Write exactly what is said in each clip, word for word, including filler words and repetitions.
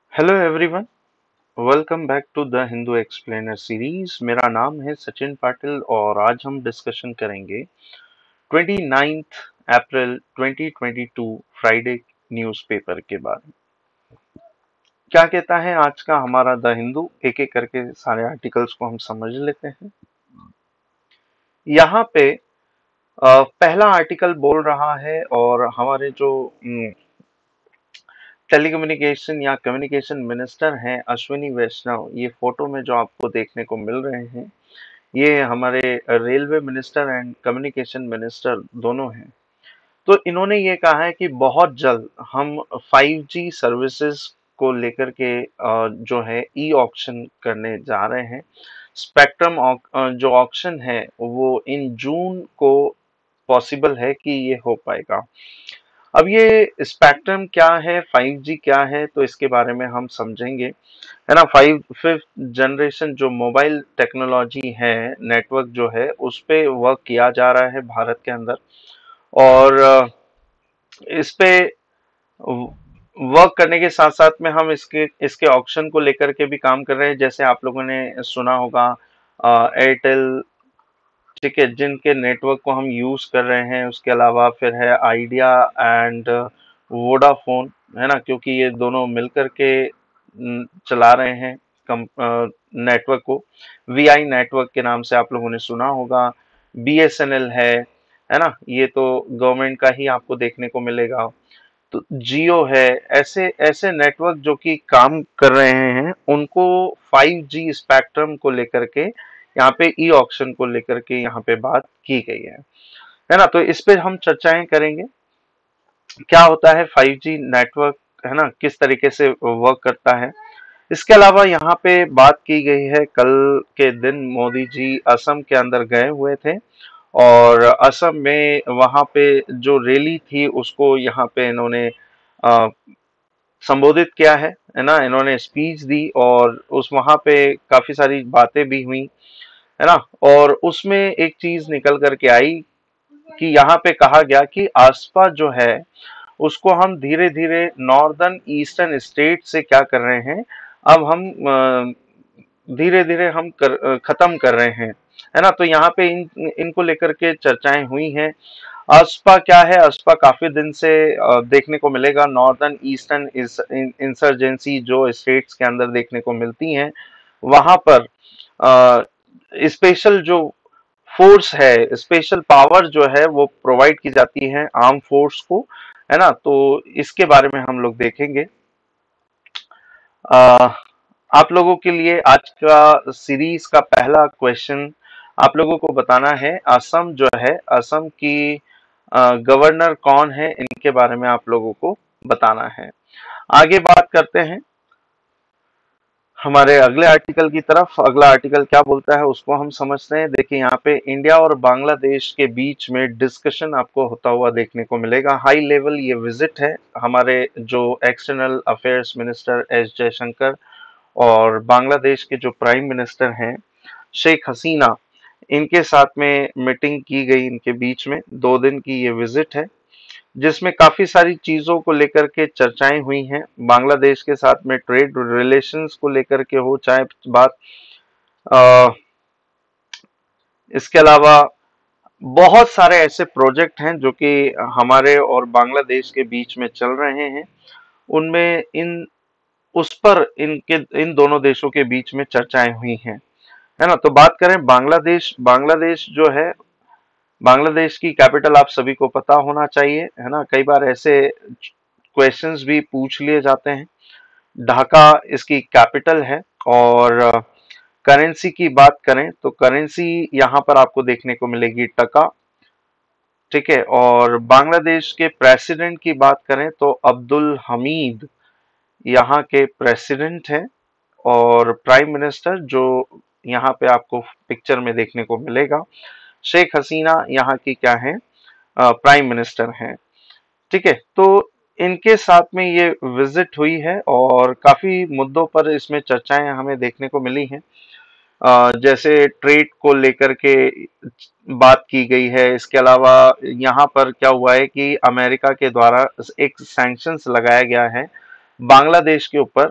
Hello everyone, welcome back to the Hindu explainer series. मेरा नाम है सचिन पाटिल और आज हम डिस्कशन करेंगे उनतीस अप्रैल दो हज़ार बाईस फ्राइडे न्यूज़पेपर के बारे में। क्या कहता है आज का हमारा द हिंदू, एक एक करके सारे आर्टिकल्स को हम समझ लेते हैं। यहाँ पे अ, पहला आर्टिकल बोल रहा है और हमारे जो टेलीकम्युनिकेशन या कम्युनिकेशन मिनिस्टर हैं अश्विनी वैष्णव, ये फोटो में जो आपको देखने को मिल रहे हैं ये हमारे railway minister and communication minister दोनों हैं। तो इन्होंने ये कहा है कि बहुत जल्द हम फाइव जी सर्विसेज को लेकर के अ, जो है ई ऑक्शन करने जा रहे हैं। स्पेक्ट्रम जो ऑक्शन है वो इन जून को पॉसिबल है कि ये हो पाएगा। अब ये स्पेक्ट्रम क्या है, फाइव जी क्या है, तो इसके बारे में हम समझेंगे, है ना। फाइव फिफ्थ जनरेशन जो मोबाइल टेक्नोलॉजी है, नेटवर्क जो है, उस पे वर्क किया जा रहा है भारत के अंदर। और अ, इस पे वर्क करने के साथ साथ में हम इसके इसके ऑक्शन को लेकर के भी काम कर रहे हैं। जैसे आप लोगों ने सुना होगा एयरटेल, ठीक है, जिनके नेटवर्क को हम यूज कर रहे हैं। उसके अलावा फिर है आइडिया एंड वोडाफोन, है ना, क्योंकि ये दोनों मिलकर के न, चला रहे हैं कम नेटवर्क को। वीआई नेटवर्क के नाम से आप लोगों ने सुना होगा। बीएसएनएल है है ना, ये तो गवर्नमेंट का ही आपको देखने को मिलेगा। तो जियो है। ऐसे ऐसे नेटवर्क जो कि काम कर रहे हैं, उनको फाइव जी स्पेक्ट्रम को लेकर के यहाँ पे ई ऑक्शन को लेकर के यहाँ पे बात की गई है है ना। तो इस पे हम चर्चाएं करेंगे, क्या होता है फाइव जी नेटवर्क, है ना, किस तरीके से वर्क करता है। इसके अलावा यहाँ पे बात की गई है, कल के दिन मोदी जी असम के अंदर गए हुए थे और असम में वहां पे जो रैली थी उसको यहाँ पे इन्होंने अ, संबोधित किया है है ना। इन्होंने स्पीच दी और उस वहां पे काफी सारी बातें भी हुई, है ना। और उसमें एक चीज निकल करके आई कि यहाँ पे कहा गया कि आसपा जो है उसको हम धीरे धीरे नॉर्दर्न ईस्टर्न स्टेट से क्या कर रहे हैं, अब हम धीरे धीरे हम कर, अ, खत्म कर रहे हैं, है ना। तो यहाँ पे इन इनको लेकर के चर्चाएं हुई हैं। अस्पा क्या है, अस्पा काफी दिन से अ, देखने को मिलेगा। नॉर्दर्न ईस्टर्न इंसर्जेंसी जो स्टेट्स के अंदर देखने को मिलती हैं, वहां पर स्पेशल जो फोर्स है, स्पेशल पावर जो है वो प्रोवाइड की जाती है आर्म फोर्स को, है ना। तो इसके बारे में हम लोग देखेंगे। आ, आप लोगों के लिए आज का सीरीज का पहला क्वेश्चन आप लोगों को बताना है, असम जो है, असम की गवर्नर कौन है, इनके बारे में आप लोगों को बताना है। आगे बात करते हैं हमारे अगले आर्टिकल की तरफ। अगला आर्टिकल क्या बोलता है उसको हम समझते हैं। देखिए यहाँ पे इंडिया और बांग्लादेश के बीच में डिस्कशन आपको होता हुआ देखने को मिलेगा। हाई लेवल ये विजिट है हमारे जो external affairs minister S Jaishankar और बांग्लादेश के जो प्राइम मिनिस्टर हैं शेख हसीना, इनके साथ में मीटिंग की गई। इनके बीच में दो दिन की ये विजिट है जिसमें काफी सारी चीजों को लेकर के चर्चाएं हुई हैं। बांग्लादेश के साथ में ट्रेड रिलेशंस को लेकर के हो, चाहे बात आ, इसके अलावा बहुत सारे ऐसे प्रोजेक्ट हैं जो कि हमारे और बांग्लादेश के बीच में चल रहे हैं। उनमें इन उस पर इनके इन दोनों देशों के बीच में चर्चाएं हुई हैं, है ना। तो बात करें बांग्लादेश, बांग्लादेश जो है, बांग्लादेश की कैपिटल आप सभी को पता होना चाहिए, है ना। कई बार ऐसे क्वेश्चंस भी पूछ लिए जाते हैं। ढाका इसकी कैपिटल है। और करेंसी की बात करें तो करेंसी यहाँ पर आपको देखने को मिलेगी टका, ठीक है। और बांग्लादेश के प्रेसिडेंट की बात करें तो अब्दुल हमीद यहाँ के प्रेसिडेंट हैं। और प्राइम मिनिस्टर जो यहाँ पे आपको पिक्चर में देखने को मिलेगा, शेख हसीना यहाँ की क्या है, प्राइम मिनिस्टर हैं, ठीक है। तो इनके साथ में ये विजिट हुई है और काफी मुद्दों पर इसमें चर्चाएं हमें देखने को मिली हैं। अ, जैसे ट्रेड को लेकर के बात की गई है। इसके अलावा यहाँ पर क्या हुआ है कि अमेरिका के द्वारा एक सैंक्शंस लगाया गया है बांग्लादेश के ऊपर,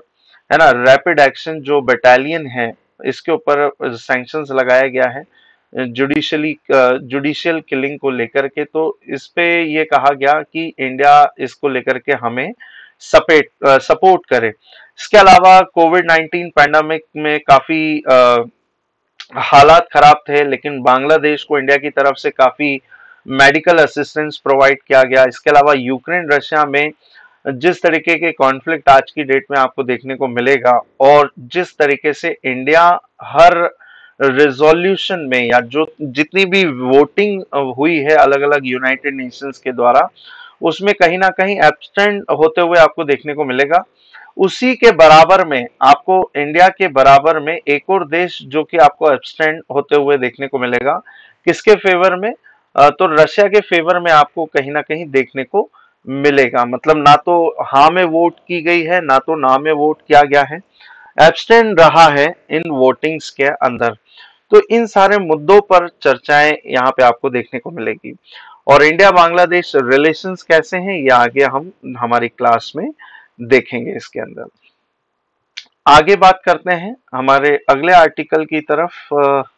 है ना, रैपिड एक्शन जो बटालियन है, इसके ऊपर सैंक्शंस लगाया गया है जुडिशली जुडिशियल किलिंग को लेकर के। तो इस पे ये कहा गया कि इंडिया इसको लेकर के हमें सपेट सपोर्ट करे। इसके अलावा कोविड नाइनटीन पैंडेमिक में काफी अ, हालात खराब थे, लेकिन बांग्लादेश को इंडिया की तरफ से काफी मेडिकल असिस्टेंस प्रोवाइड किया गया। इसके अलावा यूक्रेन रशिया में जिस तरीके के कॉन्फ्लिक्ट आज की डेट में आपको देखने को मिलेगा, और जिस तरीके से इंडिया हर रिजोल्यूशन में या जो जितनी भी वोटिंग हुई है अलग अलग यूनाइटेड नेशंस के द्वारा, उसमें कहीं ना कहीं एब्स्टेंड होते हुए आपको देखने को मिलेगा। उसी के बराबर में आपको इंडिया के बराबर में एक और देश जो कि आपको एब्स्टेंड होते हुए देखने को मिलेगा, किसके फेवर में? अ, तो रशिया के फेवर में आपको कहीं ना कहीं देखने को मिलेगा। मतलब ना तो हाँ में वोट की गई है, ना तो ना में वोट किया गया है, एब्स्टेन रहा है इन वोटिंग्स के अंदर। तो इन सारे मुद्दों पर चर्चाएं यहाँ पे आपको देखने को मिलेगी। और इंडिया बांग्लादेश रिलेशंस कैसे हैं, ये आगे हम हमारी क्लास में देखेंगे। इसके अंदर आगे बात करते हैं हमारे अगले आर्टिकल की तरफ।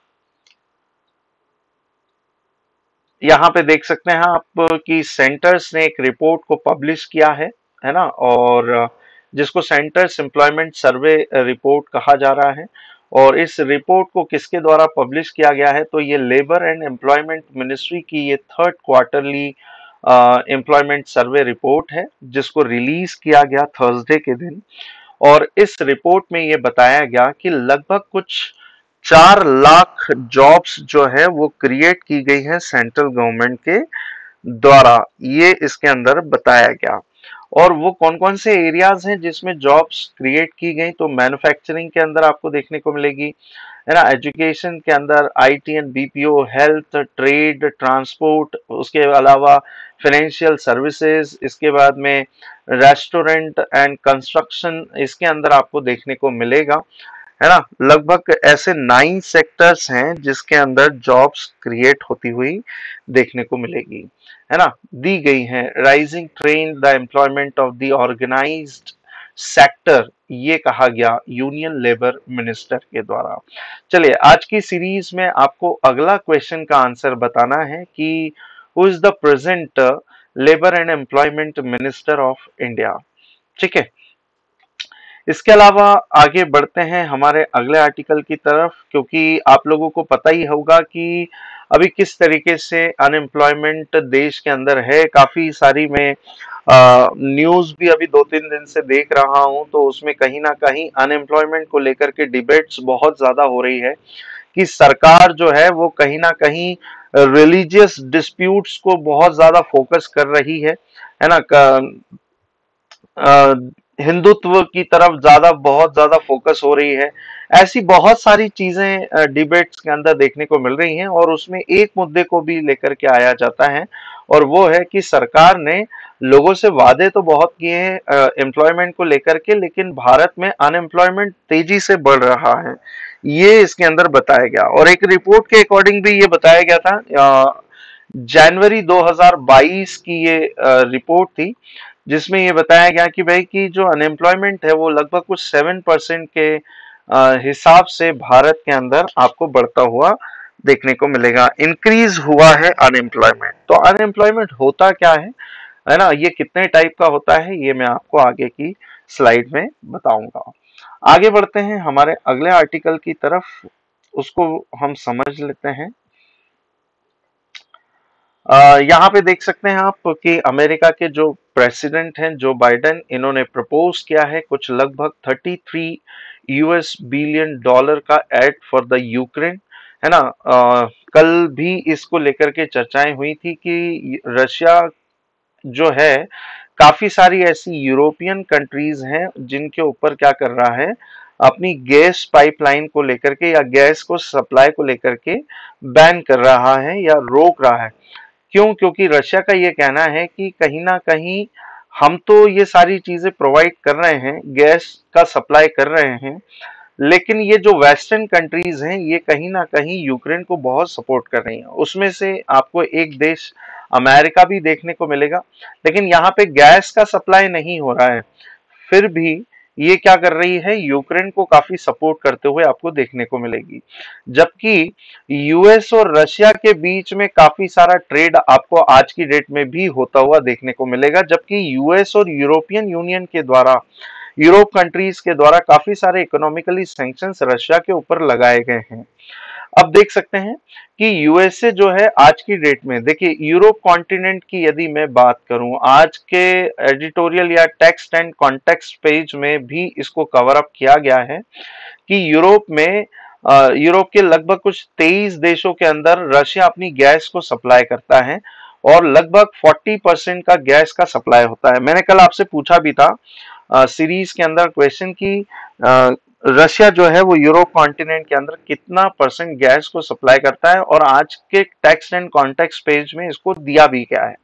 यहाँ पे देख सकते हैं आप कि सेंटर्स ने एक रिपोर्ट को पब्लिश किया है है ना, और जिसको सेंटर्स एम्प्लॉयमेंट सर्वे रिपोर्ट कहा जा रहा है। और इस रिपोर्ट को किसके द्वारा पब्लिश किया गया है? तो ये लेबर एंड एम्प्लॉयमेंट मिनिस्ट्री की ये third quarterly employment survey report है, जिसको रिलीज किया गया थर्सडे के दिन। और इस रिपोर्ट में ये बताया गया कि लगभग कुछ चार लाख जॉब्स जो है वो क्रिएट की गई है सेंट्रल गवर्नमेंट के द्वारा, ये इसके अंदर बताया गया। और वो कौन कौन से एरियाज हैं जिसमें जॉब्स क्रिएट की गई? तो मैन्युफैक्चरिंग के अंदर आपको देखने को मिलेगी, है ना, एजुकेशन के अंदर IT and BPO, health, trade, transport, उसके अलावा फाइनेंशियल सर्विसेज, इसके बाद में रेस्टोरेंट एंड कंस्ट्रक्शन, इसके अंदर आपको देखने को मिलेगा, है ना। लगभग ऐसे नाइन सेक्टर्स हैं जिसके अंदर जॉब्स क्रिएट होती हुई देखने को मिलेगी, है ना, दी गई है। Rising trend the employment of the organised sector, ये कहा गया यूनियन लेबर मिनिस्टर के द्वारा। चलिए, आज की सीरीज में आपको अगला क्वेश्चन का आंसर बताना है कि who is the present labour and employment minister of India. ठीक है, इसके अलावा आगे बढ़ते हैं हमारे अगले आर्टिकल की तरफ, क्योंकि आप लोगों को पता ही होगा कि अभी किस तरीके से अनएम्प्लॉयमेंट देश के अंदर है। काफी सारी मैं न्यूज भी अभी दो तीन दिन से देख रहा हूं, तो उसमें कहीं ना कहीं अनएम्प्लॉयमेंट को लेकर के डिबेट्स बहुत ज्यादा हो रही है कि सरकार जो है वो कहीं ना कहीं रिलीजियस डिस्प्यूट्स को बहुत ज्यादा फोकस कर रही है है ना, हिंदुत्व की तरफ ज्यादा बहुत ज्यादा फोकस हो रही है। ऐसी बहुत सारी चीजें डिबेट्स के अंदर देखने को मिल रही हैं, और उसमें एक मुद्दे को भी लेकर के आया जाता है, और वो है कि सरकार ने लोगों से वादे तो बहुत किए हैं एम्प्लॉयमेंट को लेकर के, लेकिन भारत में अनएम्प्लॉयमेंट तेजी से बढ़ रहा है, ये इसके अंदर बताया गया। और एक रिपोर्ट के अकॉर्डिंग भी ये बताया गया था, जनवरी दो हज़ार बाईस की ये रिपोर्ट थी, जिसमें ये बताया गया कि भाई कि जो अनएम्प्लॉयमेंट है वो लगभग कुछ सेवन परसेंट के हिसाब से भारत के अंदर आपको बढ़ता हुआ देखने को मिलेगा, इंक्रीज हुआ है अनएम्प्लॉयमेंट। तो अनएम्प्लॉयमेंट होता क्या है है ना, ये कितने टाइप का होता है, ये मैं आपको आगे की स्लाइड में बताऊंगा। आगे बढ़ते हैं हमारे अगले आर्टिकल की तरफ, उसको हम समझ लेते हैं। यहाँ पे देख सकते हैं आप कि अमेरिका के जो प्रेसिडेंट हैं जो बाइडेन, इन्होंने प्रपोज किया है कुछ लगभग तैंतीस यूएस बिलियन डॉलर का एड फॉर द यूक्रेन, है ना। आ, कल भी इसको लेकर के चर्चाएं हुई थी कि रशिया जो है काफी सारी ऐसी यूरोपियन कंट्रीज हैं जिनके ऊपर क्या कर रहा है, अपनी गैस पाइपलाइन को लेकर के या गैस को सप्लाई को लेकर के बैन कर रहा है या रोक रहा है। क्यों? क्योंकि रशिया का ये कहना है कि कहीं ना कहीं हम तो ये सारी चीजें प्रोवाइड कर रहे हैं, गैस का सप्लाई कर रहे हैं, लेकिन ये जो वेस्टर्न कंट्रीज हैं ये कहीं ना कहीं यूक्रेन को बहुत सपोर्ट कर रही हैं। उसमें से आपको एक देश अमेरिका भी देखने को मिलेगा, लेकिन यहाँ पे गैस का सप्लाई नहीं हो रहा है, फिर भी ये क्या कर रही है, यूक्रेन को काफी सपोर्ट करते हुए आपको देखने को मिलेगी। जबकि यूएस और रशिया के बीच में काफी सारा ट्रेड आपको आज की डेट में भी होता हुआ देखने को मिलेगा, जबकि यूएस और यूरोपियन यूनियन के द्वारा, यूरोप कंट्रीज के द्वारा काफी सारे इकोनॉमिकली सैंक्शंस रशिया के ऊपर लगाए गए हैं। अब देख सकते हैं कि यूएसए जो है आज की डेट में, देखिए यूरोप कॉन्टिनेंट की यदि मैं बात करूं, आज के एडिटोरियल या टेक्स्ट एंड कॉन्टेक्स्ट पेज में भी इसको कवर अप किया गया है कि यूरोप में अ, यूरोप के लगभग कुछ तेईस देशों के अंदर रशिया अपनी गैस को सप्लाई करता है और लगभग चालीस परसेंट का गैस का सप्लाई होता है। मैंने कल आपसे पूछा भी था सीरीज के अंदर क्वेश्चन की अ, रशिया जो है वो यूरोप कॉन्टिनेंट के अंदर कितना परसेंट गैस को सप्लाई करता है, और आज के टेक्स्ट एंड कॉन्टेक्स्ट पेज में इसको दिया भी गया है।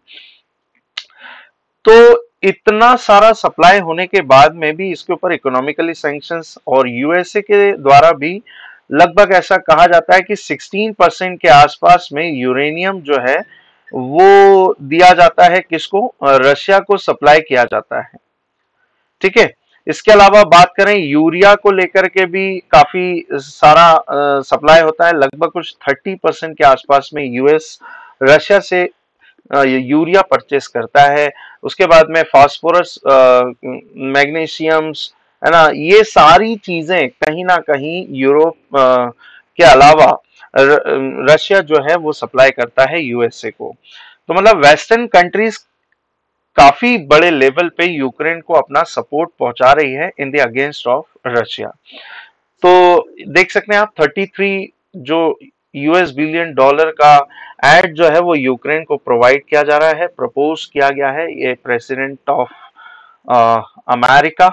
तो इतना सारा सप्लाई होने के बाद में भी इसके ऊपर इकोनॉमिकली सैंक्शंस, और यूएसए के द्वारा भी लगभग ऐसा कहा जाता है कि सोलह परसेंट के आसपास में यूरेनियम जो है वो दिया जाता है, किसको, रशिया को सप्लाई किया जाता है। ठीक है, इसके अलावा बात करें यूरिया को लेकर के भी काफी सारा सप्लाई होता है, लगभग कुछ तीस परसेंट के आसपास में यूएस रशिया से यूरिया परचेस करता है। उसके बाद में फास्फोरस, मैग्नीशियम्स, है ना, ये सारी चीजें कहीं ना कहीं यूरोप के अलावा रशिया जो है वो सप्लाई करता है यूएसए को। तो मतलब वेस्टर्न कंट्रीज काफी बड़े लेवल पे यूक्रेन को अपना सपोर्ट पहुंचा रही है in the against of Russia. तो देख सकते हैं आप तैंतीस जो यूएस बिलियन डॉलर का एड जो है वो यूक्रेन को प्रोवाइड किया जा रहा है, प्रपोज किया गया है ये प्रेसिडेंट ऑफ अमेरिका।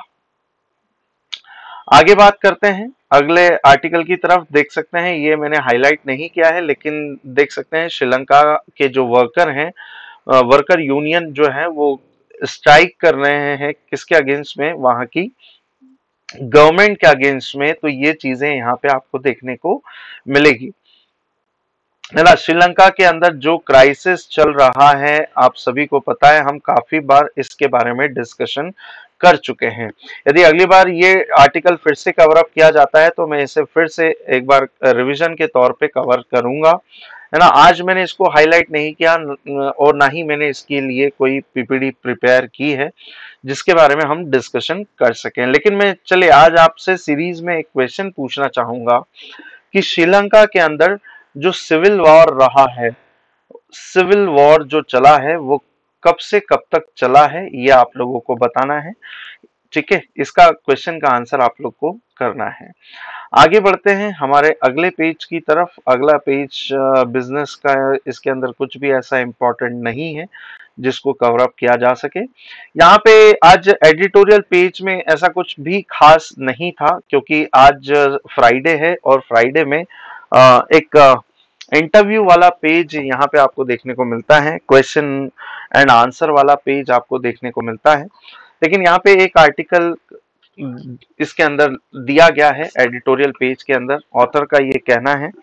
आगे बात करते हैं अगले आर्टिकल की तरफ। देख सकते हैं, ये मैंने हाईलाइट नहीं किया है, लेकिन देख सकते हैं श्रीलंका के जो वर्कर हैं, वर्कर यूनियन जो है वो स्ट्राइक कर रहे हैं किसके अगेंस्ट में, वहां की गवर्नमेंट के अगेंस्ट में। तो ये चीजें यहाँ पे आपको देखने को मिलेगी, है ना। श्रीलंका के अंदर जो क्राइसिस चल रहा है आप सभी को पता है, हम काफी बार इसके बारे में डिस्कशन कर चुके हैं। यदि अगली बार ये आर्टिकल फिर से कवर अप किया जाता है तो मैं इसे फिर से एक बार रिवीजन के तौर पे कवर करूंगा, है ना। आज मैंने इसको हाईलाइट नहीं किया और ना ही मैंने इसके लिए कोई पीपीडी प्रिपेयर की है जिसके बारे में हम डिस्कशन कर सकें। लेकिन मैं चले आज आपसे सीरीज में एक क्वेश्चन पूछना चाहूंगा कि श्रीलंका के अंदर जो सिविल वॉर रहा है, सिविल वॉर जो चला है वो कब से कब तक चला है, ये आप लोगों को बताना है। ठीक है, इसका क्वेश्चन का आंसर आप लोग को करना है। आगे बढ़ते हैं हमारे अगले पेज की तरफ। अगला पेज बिजनेस का, इसके अंदर कुछ भी ऐसा इंपॉर्टेंट नहीं है जिसको कवर अप किया जा सके। यहाँ पे आज एडिटोरियल पेज में ऐसा कुछ भी खास नहीं था क्योंकि आज फ्राइडे है और फ्राइडे में एक इंटरव्यू वाला पेज यहाँ पे आपको देखने को मिलता है, क्वेश्चन एंड आंसर वाला पेज आपको देखने को मिलता है। लेकिन यहाँ पे एक आर्टिकल इसके अंदर दिया गया है एडिटोरियल पेज के अंदर, ऑथर का ये कहना है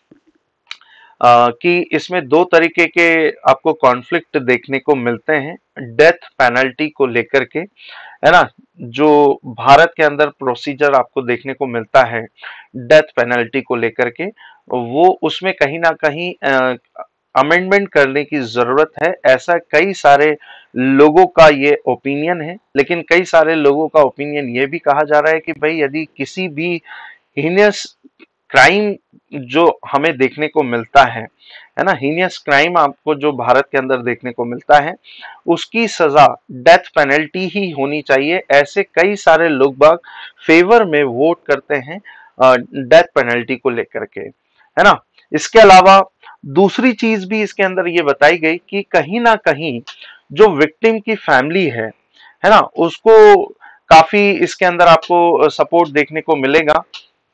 आ, कि इसमें दो तरीके के आपको कॉन्फ्लिक्ट देखने को मिलते हैं डेथ पेनल्टी को लेकर के, है ना। जो भारत के अंदर प्रोसीजर आपको देखने को मिलता है डेथ पेनल्टी को लेकर के, वो उसमें कहीं ना कहीं अमेंडमेंट करने की जरूरत है, ऐसा कई सारे लोगों का ये ओपिनियन है। लेकिन कई सारे लोगों का ओपिनियन ये भी कहा जा रहा है कि भाई यदि किसी भी हीनियस क्राइम जो हमें देखने को मिलता है, है ना, हीनियस क्राइम आपको जो भारत के अंदर देखने को मिलता है उसकी सजा डेथ पेनल्टी ही होनी चाहिए। ऐसे कई सारे लोग बाग फेवर में वोट करते हैं डेथ पेनल्टी को लेकर के, है ना। इसके अलावा दूसरी चीज भी इसके अंदर ये बताई गई कि कहीं ना कहीं जो विक्टिम की फैमिली है, है ना, उसको काफी इसके अंदर आपको सपोर्ट देखने को मिलेगा,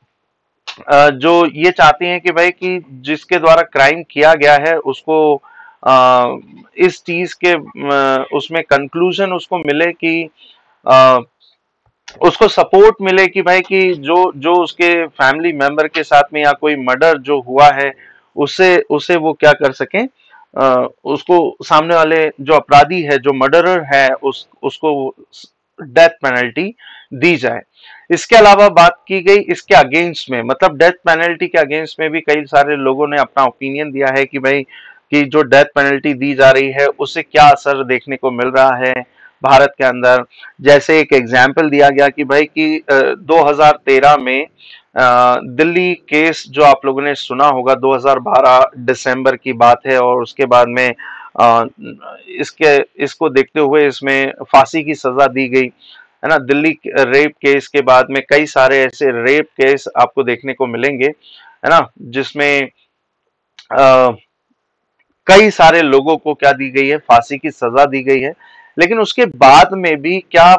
जो ये चाहती हैं कि भाई कि जिसके द्वारा क्राइम किया गया है उसको आ, इस चीज के उसमें कंक्लूजन उसको मिले कि आ, उसको सपोर्ट मिले कि भाई कि जो जो उसके फैमिली मेंबर के साथ में या कोई मर्डर जो हुआ है उसे उसे वो क्या कर सकें, आ, उसको सामने वाले जो अपराधी है, जो मर्डरर है, उस उसको डेथ पेनल्टी दी जाए। इसके अलावा बात की गई इसके अगेंस्ट में, मतलब डेथ पेनल्टी के अगेंस्ट में भी कई सारे लोगों ने अपना ओपिनियन दिया है कि भाई कि जो डेथ पेनल्टी दी जा रही है उससे क्या असर देखने को मिल रहा है भारत के अंदर। जैसे एक एग्जाम्पल दिया गया कि भाई कि दो हज़ार तेरह में अ, दिल्ली केस जो आप लोगों ने सुना होगा, दो हज़ार बारह दिसंबर की बात है, और उसके बाद में अ, इसके इसको देखते हुए इसमें फांसी की सजा दी गई है ना। दिल्ली रेप केस के बाद में कई सारे ऐसे रेप केस आपको देखने को मिलेंगे है ना, जिसमें आ, कई सारे लोगों को क्या दी गई है, फांसी की सजा दी गई है। लेकिन उसके बाद में भी क्या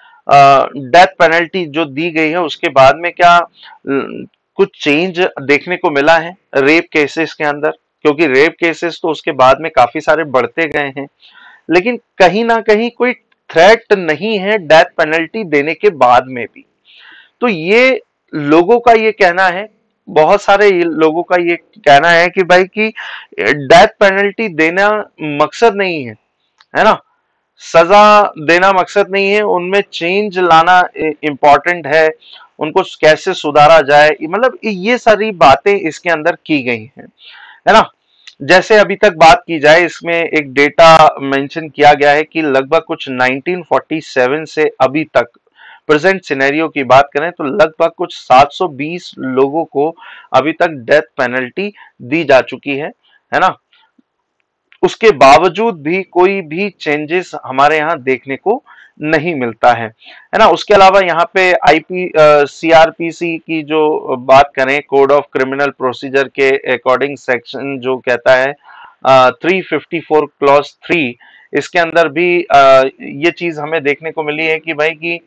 डेथ पेनल्टी जो दी गई है उसके बाद में क्या अ, कुछ चेंज देखने को मिला है रेप केसेस के अंदर? क्योंकि रेप केसेस तो उसके बाद में काफी सारे बढ़ते गए हैं, लेकिन कहीं ना कहीं कोई थ्रेट नहीं है डेथ पेनल्टी देने के बाद में भी। तो ये लोगों का ये कहना है, बहुत सारे लोगों का ये कहना है कि भाई कि डेथ पेनल्टी देना मकसद नहीं है, है ना, सजा देना मकसद नहीं है, उनमें चेंज लाना इंपॉर्टेंट है, उनको कैसे सुधारा जाए, मतलब ये सारी बातें इसके अंदर की गई हैं, है ना। जैसे अभी तक बात की जाए, इसमें एक डेटा मेंशन किया गया है कि लगभग कुछ नाइनटीन फोर्टी सेवन से अभी तक प्रेजेंट सिनेरियो की बात करें तो लगभग कुछ सात सौ बीस लोगों को अभी तक डेथ पेनल्टी दी जा चुकी है है ना। उसके बावजूद भी कोई भी चेंजेस हमारे यहाँ देखने को नहीं मिलता है है ना। उसके अलावा यहाँ पे आईपी सीआरपीसी की जो बात करें, कोड ऑफ क्रिमिनल प्रोसीजर के अकॉर्डिंग सेक्शन जो कहता है three fifty four clause three, इसके अंदर भी आ, ये चीज हमें देखने को मिली है कि भाई कि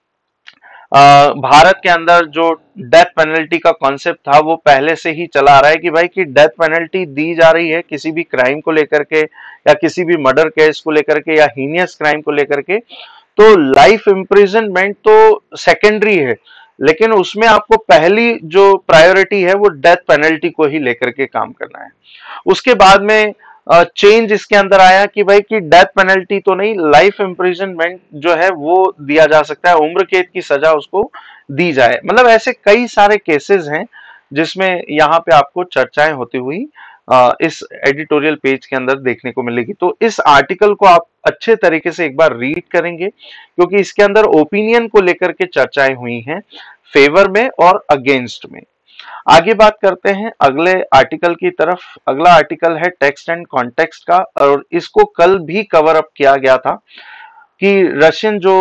भारत के अंदर जो डेथ पेनल्टी का कॉन्सेप्ट था वो पहले से ही चला आ रहा है कि भाई कि डेथ पेनल्टी दी जा रही है किसी भी क्राइम को लेकर के, या किसी भी मर्डर केस को लेकर के, या हीनियस क्राइम को लेकर के, तो लाइफ इम्प्रिजनमेंट तो सेकेंडरी है, लेकिन उसमें आपको पहली जो प्रायोरिटी है वो डेथ पेनल्टी को ही लेकर के काम करना है। उसके बाद में चेंज इसके अंदर आया कि भाई कि डेथ पेनल्टी तो नहीं, लाइफ इम्प्रिजनमेंट जो है वो दिया जा सकता है, उम्र कैद की सजा उसको दी जाए। मतलब ऐसे कई सारे केसेस हैं जिसमें यहाँ पे आपको चर्चाएं होती हुई इस एडिटोरियल पेज के अंदर देखने को मिलेगी। तो इस आर्टिकल को आप अच्छे तरीके से एक बार रीड करेंगे, क्योंकि इसके अंदर ओपिनियन को लेकर के चर्चाएं हुई हैं, फेवर में और अगेंस्ट में। आगे बात करते हैं अगले आर्टिकल की तरफ। अगला आर्टिकल है टेक्स्ट एंड कॉन्टेक्स्ट का, और इसको कल भी कवर अप किया गया था कि रशियन जो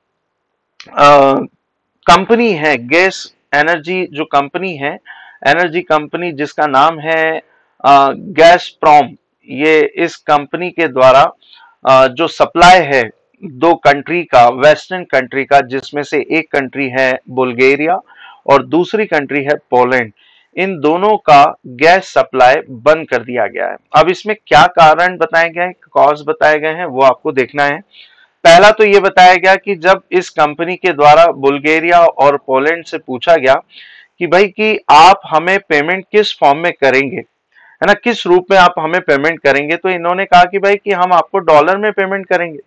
कंपनी है, गैस एनर्जी जो कंपनी है, एनर्जी कंपनी जिसका नाम है गैसप्रॉम, ये इस कंपनी के द्वारा आ, जो सप्लाई है दो कंट्री का, वेस्टर्न कंट्री का, जिसमें से एक कंट्री है बुल्गारिया और दूसरी कंट्री है पोलैंड, इन दोनों का गैस सप्लाई बंद कर दिया गया है। अब इसमें क्या कारण बताए गए हैं, कॉज बताए गए हैं, वो आपको देखना है। पहला तो ये बताया गया कि जब इस कंपनी के द्वारा बुल्गारिया और पोलैंड से पूछा गया कि भाई कि आप हमें पेमेंट किस फॉर्म में करेंगे, है ना, किस रूप में आप हमें पेमेंट करेंगे, तो इन्होंने कहा कि भाई कि हम आपको डॉलर में पेमेंट करेंगे।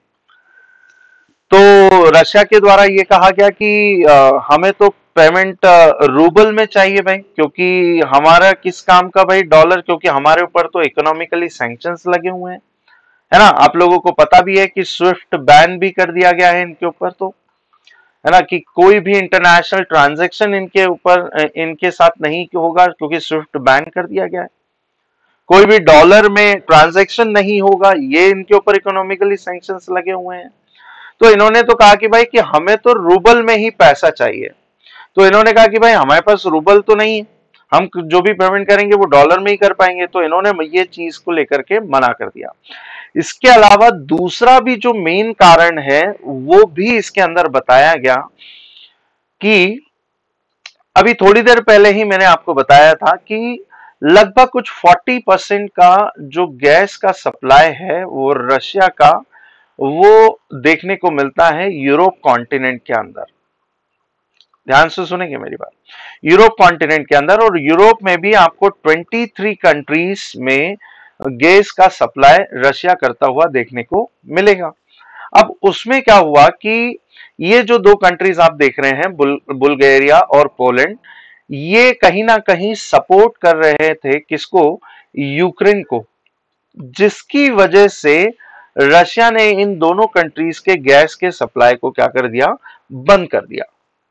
तो रशिया के द्वारा ये कहा गया कि आ, हमें तो पेमेंट रूबल में चाहिए भाई, क्योंकि हमारा किस काम का भाई डॉलर, क्योंकि हमारे ऊपर तो इकोनॉमिकली सैंक्शंस लगे हुए हैं, है ना। आप लोगों को पता भी है कि स्विफ्ट बैन भी कर दिया गया है इनके ऊपर, तो है ना, कि कोई भी इंटरनेशनल ट्रांजैक्शन इनके ऊपर इनके साथ नहीं होगा क्योंकि स्विफ्ट बैन कर दिया गया है। कोई भी डॉलर में ट्रांजैक्शन नहीं होगा, ये इनके ऊपर इकोनॉमिकली सैंक्शंस लगे हुए हैं। तो इन्होंने तो कहा कि भाई कि हमें तो रूबल में ही पैसा चाहिए। तो इन्होंने कहा कि भाई हमारे पास रूबल तो नहीं है, हम जो भी पेमेंट करेंगे वो डॉलर में ही कर पाएंगे। तो इन्होंने ये चीज को लेकर के मना कर दिया। इसके अलावा दूसरा भी जो मेन कारण है वो भी इसके अंदर बताया गया कि अभी थोड़ी देर पहले ही मैंने आपको बताया था कि लगभग कुछ चालीस परसेंट का जो गैस का सप्लाई है वो रशिया का, वो देखने को मिलता है यूरोप कॉन्टिनेंट के अंदर। ध्यान से सुनेंगे मेरी बात, यूरोप कॉन्टिनेंट के अंदर, और यूरोप में भी आपको तेईस कंट्रीज में गैस का सप्लाई रशिया करता हुआ देखने को मिलेगा। अब उसमें क्या हुआ कि ये जो दो कंट्रीज आप देख रहे हैं, बुल, बुल्गारिया और पोलैंड, ये कहीं ना कहीं सपोर्ट कर रहे थे किसको? यूक्रेन को, जिसकी वजह से रशिया ने इन दोनों कंट्रीज के गैस के सप्लाई को क्या कर दिया? बंद कर दिया।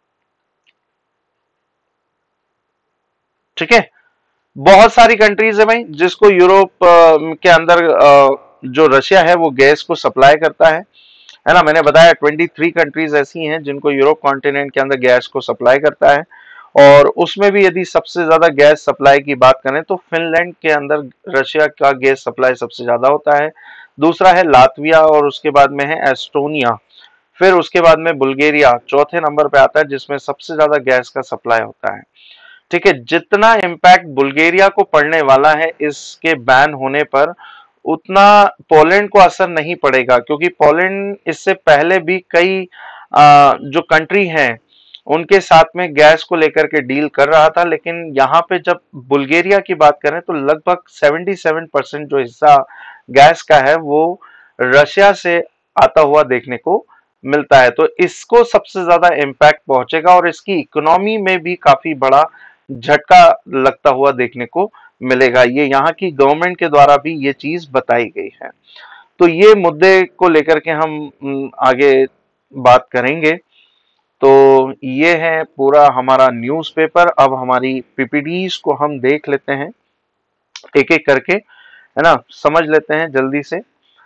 ठीक है, बहुत सारी कंट्रीज है भाई जिसको यूरोप के अंदर जो रशिया है वो गैस को सप्लाई करता है है ना। मैंने बताया तेईस कंट्रीज ऐसी हैं जिनको यूरोप कॉन्टिनेंट के अंदर गैस को सप्लाई करता है, और उसमें भी यदि सबसे ज्यादा गैस सप्लाई की बात करें तो फिनलैंड के अंदर रशिया का गैस सप्लाई सबसे ज्यादा होता है। दूसरा है लातविया, और उसके बाद में है एस्टोनिया, फिर उसके बाद में बुल्गारिया चौथे नंबर पे आता है जिसमें सबसे ज्यादा गैस का सप्लाई होता है। ठीक है, जितना इम्पैक्ट बुल्गारिया को पड़ने वाला है इसके बैन होने पर, उतना पोलैंड को असर नहीं पड़ेगा, क्योंकि पोलैंड इससे पहले भी कई आ, जो कंट्री हैं उनके साथ में गैस को लेकर के डील कर रहा था। लेकिन यहाँ पे जब बुल्गारिया की बात करें तो लगभग सतहत्तर परसेंट जो हिस्सा गैस का है वो रशिया से आता हुआ देखने को मिलता है। तो इसको सबसे ज्यादा इम्पैक्ट पहुंचेगा और इसकी इकोनॉमी में भी काफी बड़ा झटका लगता हुआ देखने को मिलेगा। ये यहाँ की गवर्नमेंट के द्वारा भी ये चीज बताई गई है। तो ये मुद्दे को लेकर के हम आगे बात करेंगे। तो ये है पूरा हमारा न्यूज़पेपर। अब हमारी पीपीडीज को हम देख लेते हैं एक एक करके, है ना, समझ लेते हैं जल्दी से।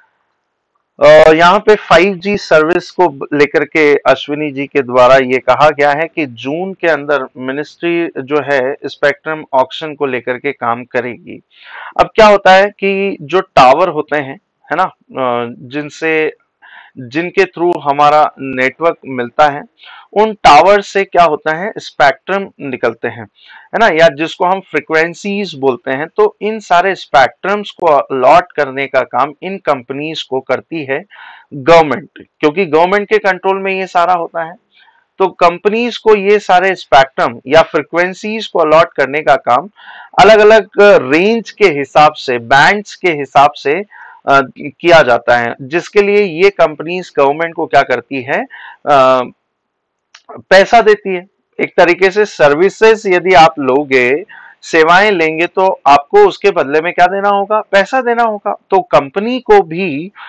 यहाँ पे फाइव जी सर्विस को लेकर के अश्विनी जी के द्वारा ये कहा गया है कि जून के अंदर मिनिस्ट्री जो है स्पेक्ट्रम ऑक्शन को लेकर के काम करेगी। अब क्या होता है कि जो टावर होते हैं, है ना, जिनसे जिनके थ्रू हमारा नेटवर्क मिलता है, उन टावर से क्या होता है, स्पेक्ट्रम निकलते हैं, है ना, या जिसको हम फ्रीक्वेंसीज बोलते हैं। तो इन सारे स्पेक्ट्रम्स को अलॉट करने का काम इन कंपनीज को करती है गवर्नमेंट, क्योंकि गवर्नमेंट के कंट्रोल में ये सारा होता है। तो कंपनीज को ये सारे स्पेक्ट्रम या फ्रीक्वेंसीज को अलॉट करने का काम अलग अलग रेंज के हिसाब से, बैंड्स के हिसाब से आ, किया जाता है, जिसके लिए ये कंपनीज गवर्नमेंट को क्या करती है, आ, पैसा देती है। एक तरीके से सर्विसेज यदि आप लोगे, सेवाएं लेंगे, तो आपको उसके बदले में क्या देना होगा? पैसा देना होगा। तो कंपनी को भी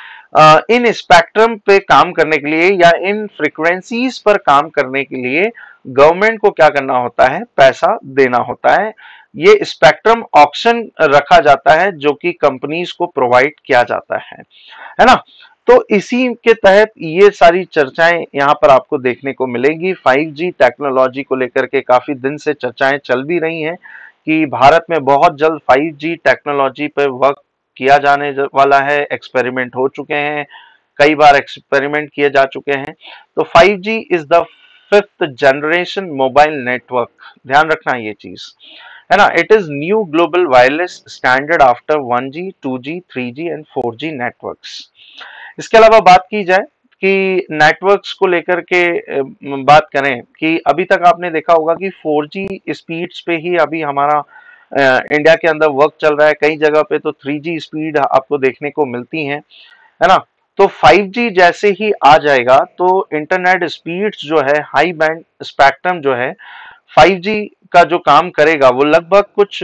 इन स्पेक्ट्रम पे काम करने के लिए या इन फ्रीक्वेंसीज पर काम करने के लिए गवर्नमेंट को क्या करना होता है? पैसा देना होता है। ये स्पेक्ट्रम ऑक्शन रखा जाता है जो कि कंपनीज को प्रोवाइड किया जाता है है ना। तो इसी के तहत ये सारी चर्चाएं यहाँ पर आपको देखने को मिलेगी। फाइव जी टेक्नोलॉजी को लेकर के काफी दिन से चर्चाएं चल भी रही हैं कि भारत में बहुत जल्द फाइव जी टेक्नोलॉजी पर वर्क किया जाने वाला है। एक्सपेरिमेंट हो चुके हैं, कई बार एक्सपेरिमेंट किए जा चुके हैं। तो five G is the fifth generation mobile network, ध्यान रखना ये चीज, है ना। It is new global wireless standard after one G, two G, three G and four G networks. इसके अलावा बात की जाए कि नेटवर्क्स को लेकर के बात करें कि अभी तक आपने देखा होगा कि फोर जी स्पीड्स पे ही अभी हमारा इंडिया के अंदर वर्क चल रहा है। कई जगह पे तो थ्री जी स्पीड आपको देखने को मिलती है, है ना। तो फाइव जी जैसे ही आ जाएगा तो इंटरनेट स्पीड्स जो है, हाई बैंड स्पेक्ट्रम जो है फाइव जी का जो काम करेगा वो लगभग कुछ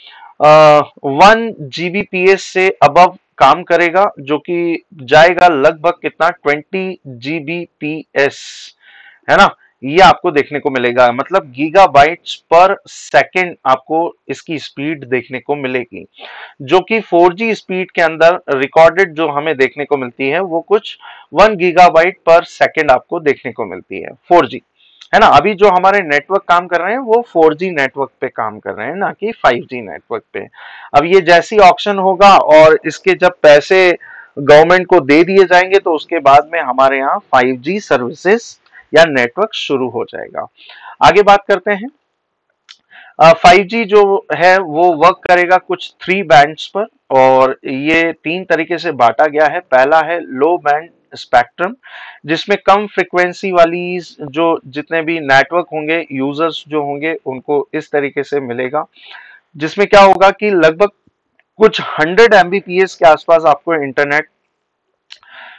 वन जीबीपीएस से अबव काम करेगा, जो कि जाएगा लगभग कितना, ट्वेंटी जीबीपीएस, है ना। ये आपको देखने को मिलेगा, मतलब गीगाबाइट्स पर सेकंड आपको इसकी स्पीड देखने को मिलेगी, जो कि फोर जी स्पीड के अंदर रिकॉर्डेड जो हमें देखने को मिलती है वो कुछ वन गीगाबाइट पर सेकंड आपको देखने को मिलती है, फोर जी, है ना। अभी जो हमारे नेटवर्क काम कर रहे हैं वो फोर जी नेटवर्क पे काम कर रहे हैं, ना कि फाइव जी नेटवर्क पे। अब ये जैसी ऑक्शन होगा और इसके जब पैसे गवर्नमेंट को दे दिए जाएंगे तो उसके बाद में हमारे यहाँ फाइव जी सर्विसेज या नेटवर्क शुरू हो जाएगा। आगे बात करते हैं। फाइव जी जो है वो वर्क करेगा कुछ थ्री बैंड्स पर, और ये तीन तरीके से बांटा गया है। पहला है लो बैंड स्पेक्ट्रम, जिसमें कम फ्रीक्वेंसी वाली जो जितने भी नेटवर्क होंगे, यूजर्स जो होंगे, उनको इस तरीके से मिलेगा, जिसमें क्या होगा कि लगभग कुछ हंड्रेड एमबीपीएस के आसपास आपको इंटरनेट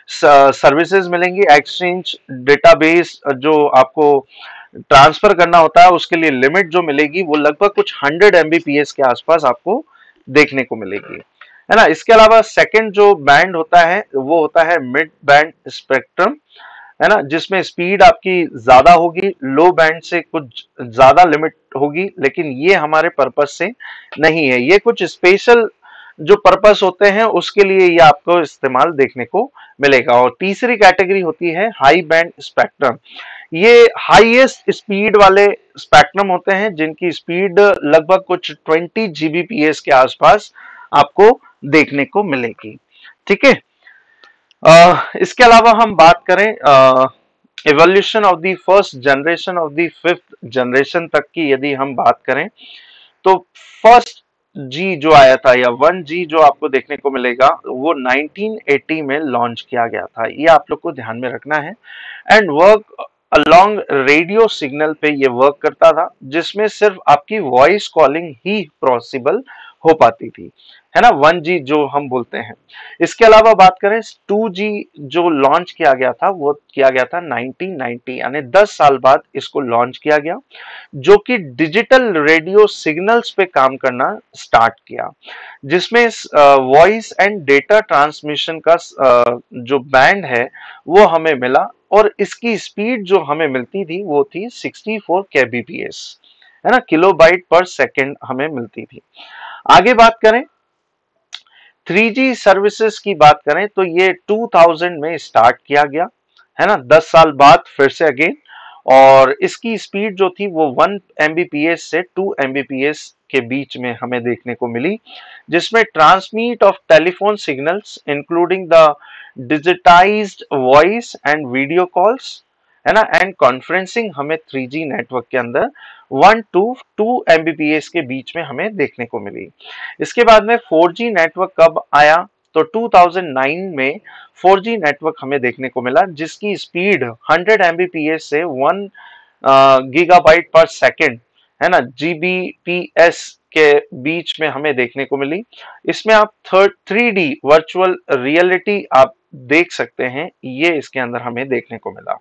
सर्विसेज मिलेंगी, एक्सचेंज डेटाबेस जो आपको ट्रांसफर करना होता है उसके लिए लिमिट जो मिलेगी वो लगभग कुछ हंड्रेड एमबीपीएस के आसपास आपको देखने को मिलेगी, है ना। इसके अलावा सेकंड जो बैंड होता है वो होता है मिड बैंड स्पेक्ट्रम, है ना, जिसमें स्पीड आपकी ज्यादा होगी, लो बैंड से कुछ ज्यादा लिमिट होगी, लेकिन ये हमारे पर्पस से नहीं है, ये कुछ स्पेशल जो पर्पस होते हैं उसके लिए ये आपको इस्तेमाल देखने को मिलेगा। और तीसरी कैटेगरी होती है हाई बैंड स्पेक्ट्रम, ये हाईएस्ट स्पीड वाले स्पेक्ट्रम होते हैं जिनकी स्पीड लगभग कुछ ट्वेंटी जीबीपीएस के आसपास आपको देखने को मिलेगी, ठीक है। Uh, इसके अलावा हम बात करें evolution of the first generation of the fifth generation तक की यदि हम बात करें तो फर्स्ट जी जो आया था या वन जी जो आपको देखने को मिलेगा वो नाइनटीन एटी में लॉन्च किया गया था, ये आप लोग को ध्यान में रखना है। And work along radio signal पे ये वर्क करता था जिसमें सिर्फ आपकी वॉइस कॉलिंग ही पॉसिबल हो पाती थी, है ना, वन जी जो हम बोलते हैं। इसके अलावा बात करें टू जी जो लॉन्च किया गया था वो किया गया था नाइनटीन नाइंटी, यानी दस साल बाद इसको लॉन्च किया गया, जो कि डिजिटल रेडियो सिग्नल्स पे काम करना स्टार्ट किया, जिसमें वॉइस एंड डेटा ट्रांसमिशन का uh, जो बैंड है वो हमें मिला और इसकी स्पीड जो हमें मिलती थी वो थी सिक्सटी फोर केबीपीएस, है ना, किलोबाइट पर सेकंड हमें मिलती थी। आगे बात करें थ्री जी सर्विसेज की बात करें तो ये टू थाउज़ेंड में स्टार्ट किया गया, है ना, दस साल बाद फिर से अगेन, और इसकी स्पीड जो थी वो वन एमबीपीएस से टू एमबीपीएस के बीच में हमें देखने को मिली, जिसमें transmit of telephone signals including the digitized voice and video calls, है ना, एंड कॉन्फ्रेंसिंग हमें थ्री जी नेटवर्क के अंदर वन टू टू एमबीपीएस के बीच में हमें देखने को मिली। इसके बाद में फोर जी नेटवर्क कब आया तो टू थाउज़ेंड नाइन में फोर जी नेटवर्क हमें देखने को मिला जिसकी स्पीड हंड्रेड एमबीपीएस से वन गीगाबाइट पर सेकंड, है ना, जीबीपीएस के बीच में हमें देखने को मिली। इसमें आप third three D virtual reality आप देख सकते हैं, ये इसके अंदर हमें देखने को मिला।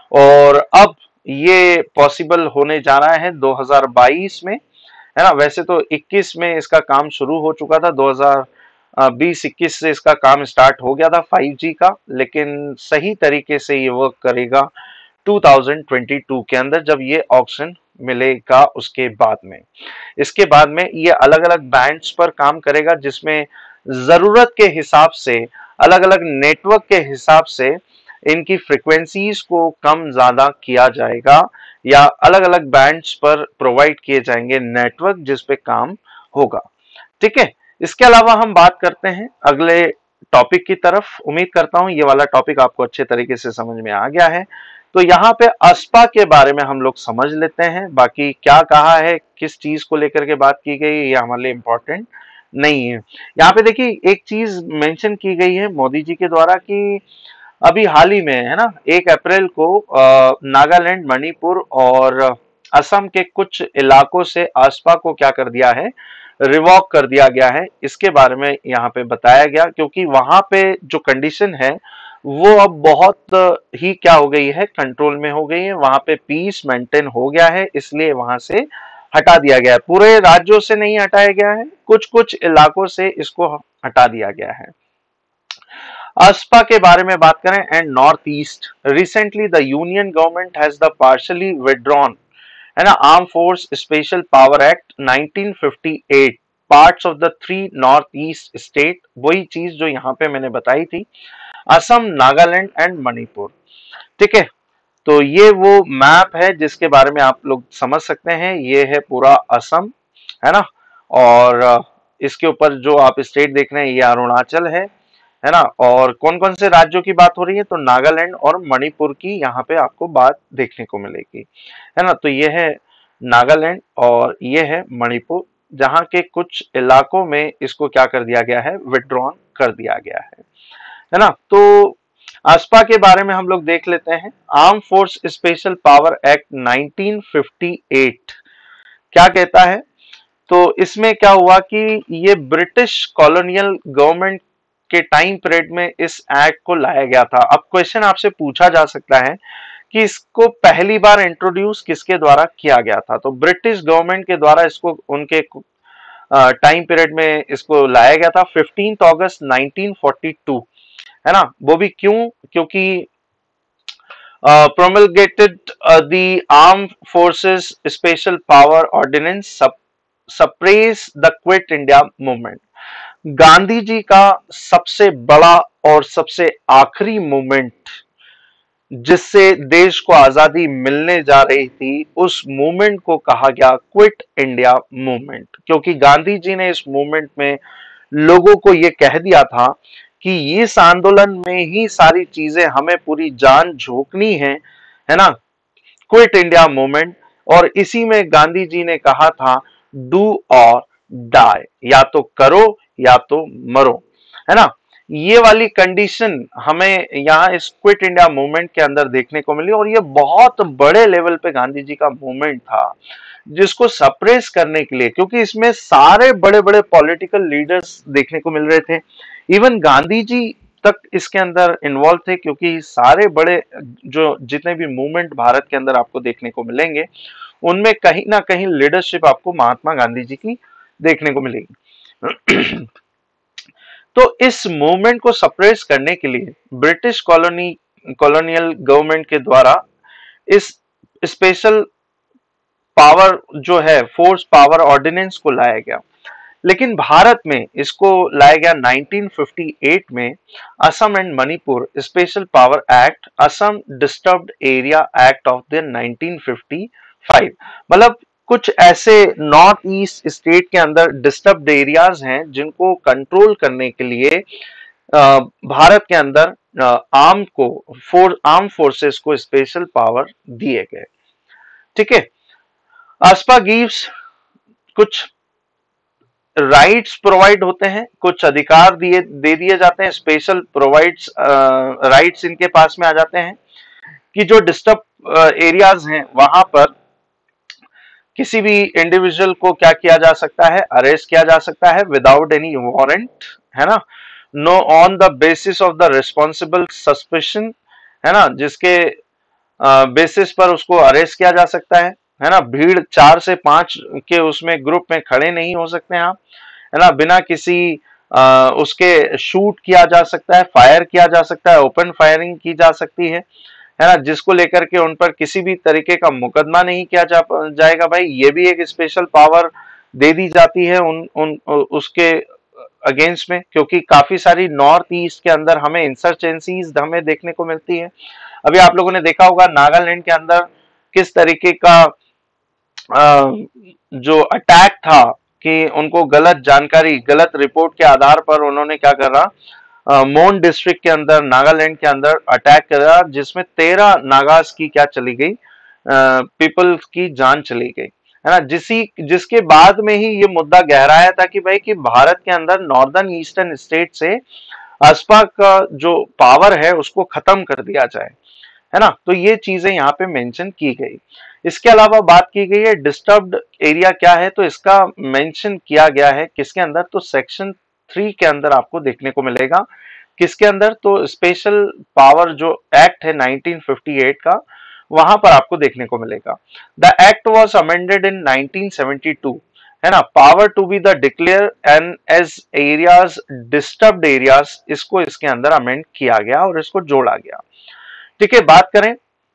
और अब ये पॉसिबल होने जा रहा है दो हज़ार बाईस में, है ना, वैसे तो इक्कीस में इसका काम शुरू हो चुका था, दो हज़ार बीस इक्कीस से इसका काम स्टार्ट हो गया था फाइव जी का, लेकिन सही तरीके से ये वर्क करेगा टू थाउज़ेंड ट्वेंटी टू के अंदर जब ये ऑप्शन मिलेगा। उसके बाद में इसके बाद में ये अलग अलग बैंड्स पर काम करेगा जिसमें जरूरत के हिसाब से अलग अलग नेटवर्क के हिसाब से इनकी फ्रीक्वेंसीज को कम ज्यादा किया जाएगा या अलग अलग बैंड्स पर प्रोवाइड किए जाएंगे नेटवर्क जिस पे काम होगा, ठीक है। इसके अलावा हम बात करते हैं अगले टॉपिक की तरफ। उम्मीद करता हूं ये वाला टॉपिक आपको अच्छे तरीके से समझ में आ गया है। तो यहाँ पे अस्पा के बारे में हम लोग समझ लेते हैं, बाकी क्या कहा है, किस चीज को लेकर के बात की गई ये हमारे लिए इम्पोर्टेंट नहीं है। यहाँ पे देखिए एक चीज मेंशन की गई है मोदी जी के द्वारा कि अभी हाल ही में, है ना, एक अप्रैल को नागालैंड, मणिपुर और असम के कुछ इलाकों से अस्पा को क्या कर दिया है, रिवॉक कर दिया गया है। इसके बारे में यहाँ पे बताया गया क्योंकि वहां पे जो कंडीशन है वो अब बहुत ही क्या हो गई है, कंट्रोल में हो गई है, वहां पे पीस मेंटेन हो गया है, इसलिए वहां से हटा दिया गया है। पूरे राज्यों से नहीं हटाया गया है, कुछ कुछ इलाकों से इसको हटा दिया गया है। अस्पा के बारे में बात करें and north east, recently the union government has the partially withdrawn, है ना, arm force special power act nineteen fifty eight parts of the three north east state, वही चीज जो यहाँ पे मैंने बताई थी, असम, नागालैंड एंड मणिपुर, ठीक है। तो ये वो मैप है जिसके बारे में आप लोग समझ सकते हैं, ये है पूरा असम, है ना, और इसके ऊपर जो आप स्टेट देख रहे हैं ये अरुणाचल है, है ना, और कौन कौन से राज्यों की बात हो रही है तो नागालैंड और मणिपुर की यहाँ पे आपको बात देखने को मिलेगी, है ना। तो ये है नागालैंड और ये है मणिपुर, जहाँ के कुछ इलाकों में इसको क्या कर दिया गया है, विथड्रॉन कर दिया गया है, है ना। तो अस्पा के बारे में हम लोग देख लेते हैं। Arm force special power act nineteen fifty eight क्या कहता है, तो इसमें क्या हुआ कि ये ब्रिटिश कॉलोनियल गवर्नमेंट के टाइम पीरियड में इस एक्ट को लाया गया था। अब क्वेश्चन आपसे पूछा जा सकता है कि इसको पहली बार इंट्रोड्यूस किसके द्वारा किया गया था? तो ब्रिटिश गवर्नमेंट के द्वारा इसको उनके टाइम पीरियड में इसको लाया गया था fifteenth August nineteen forty two, है ना। वो भी क्यों? क्योंकि promulgated the arm forces special power ordinance suppress the quit India movement. Gandhi ji का सबसे बड़ा और सबसे आखिरी मूवमेंट जिससे देश को आजादी मिलने जा रही थी, उस मूवमेंट को कहा गया क्विट इंडिया मूवमेंट, क्योंकि गांधी जी ने इस मूवमेंट में लोगों को यह कह दिया था कि इस आंदोलन में ही सारी चीजें हमें पूरी जान झोंकनी है, है ना, क्विट इंडिया मूवमेंट। और इसी में गांधी जी ने कहा था डू और डाई, या तो करो या तो मरो, है ना। ये वाली कंडीशन हमें यहाँ इस क्विट इंडिया मूवमेंट के अंदर देखने को मिली, और ये बहुत बड़े लेवल पे गांधी जी का मूवमेंट था जिसको सप्रेस करने के लिए, क्योंकि इसमें सारे बड़े बड़े पॉलिटिकल लीडर्स देखने को मिल रहे थे, इवन गांधी जी तक इसके अंदर इन्वॉल्व थे, क्योंकि सारे बड़े जो जितने भी मूवमेंट भारत के अंदर आपको देखने को मिलेंगे उनमें कहीं ना कहीं लीडरशिप आपको महात्मा गांधी जी की देखने को मिलेगी। तो इस मूवमेंट को सप्रेस करने के लिए ब्रिटिश कॉलोनी कॉलोनियल गवर्नमेंट के द्वारा इस स्पेशल पावर जो है फोर्स पावर ऑर्डिनेंस को लाया गया। लेकिन भारत में इसको लाया गया नाइनटीन फिफ्टी एट में Assam and Manipur special power act, Assam disturbed area act of the nineteen fifty five. मतलब कुछ ऐसे नॉर्थ ईस्ट स्टेट के अंदर डिस्टर्ब्ड एरियाज हैं जिनको कंट्रोल करने के लिए भारत के अंदर आर्म को फोर आर्म फोर्सेस को स्पेशल पावर दिए गए। ठीक है, आसपा गिव्स कुछ राइट्स प्रोवाइड होते हैं, कुछ अधिकार दिए दे दिए जाते हैं, स्पेशल प्रोवाइड्स राइट्स इनके पास में आ जाते हैं कि जो डिस्टर्ब एरियाज हैं वहां पर किसी भी इंडिविजुअल को क्या किया जा सकता है, अरेस्ट किया जा सकता है विदाउट एनी वारंट, है ना, no on the basis of the responsible suspicion, है ना, जिसके बेसिस पर उसको अरेस्ट किया जा सकता है, है ना। भीड़ चार से पांच के उसमें ग्रुप में खड़े नहीं हो सकते हैं आप, है ना, बिना किसी आ, उसके शूट किया जा सकता है, फायर किया जा सकता है, ओपन फायरिंग की जा सकती है, है ना, जिसको लेकर के उन पर किसी भी तरीके का मुकदमा नहीं किया जा, जाएगा भाई। ये भी एक स्पेशल पावर दे दी जाती है उन उन उसके अगेंस्ट में, क्योंकि काफी सारी नॉर्थ ईस्ट के अंदर हमें इंसर्जेंसीज हमें देखने को मिलती है। अभी आप लोगों ने देखा होगा नागालैंड के अंदर किस तरीके का जो अटैक था कि उनको गलत जानकारी, गलत रिपोर्ट के आधार पर उन्होंने क्या करा, मोन डिस्ट्रिक्ट के अंदर नागालैंड के अंदर अटैक करा, जिसमें तेरह नागास की क्या चली गई, पीपल की जान चली गई, है ना। जिसी जिसके बाद में ही ये मुद्दा गहराया था कि भाई कि भारत के अंदर नॉर्दर्न ईस्टर्न स्टेट से आसपा का जो पावर है उसको खत्म कर दिया जाए, है ना। तो ये चीजें यहाँ पे मेंशन की गई। इसके अलावा बात की गई है डिस्टर्ब्ड एरिया क्या है, तो इसका मेंशन किया गया है किसके अंदर, तो सेक्शन थ्री के अंदर आपको देखने को मिलेगा। किसके अंदर, तो स्पेशल पावर जो एक्ट है नाइनटीन फिफ्टी एट का, वहां पर आपको देखने को मिलेगा। The act was amended in nineteen seventy two, है ना, power to be the declare and as areas disturbed areas, इसको इसके अंदर अमेंड किया गया और इसको जोड़ा गया। ठीक है, बात करें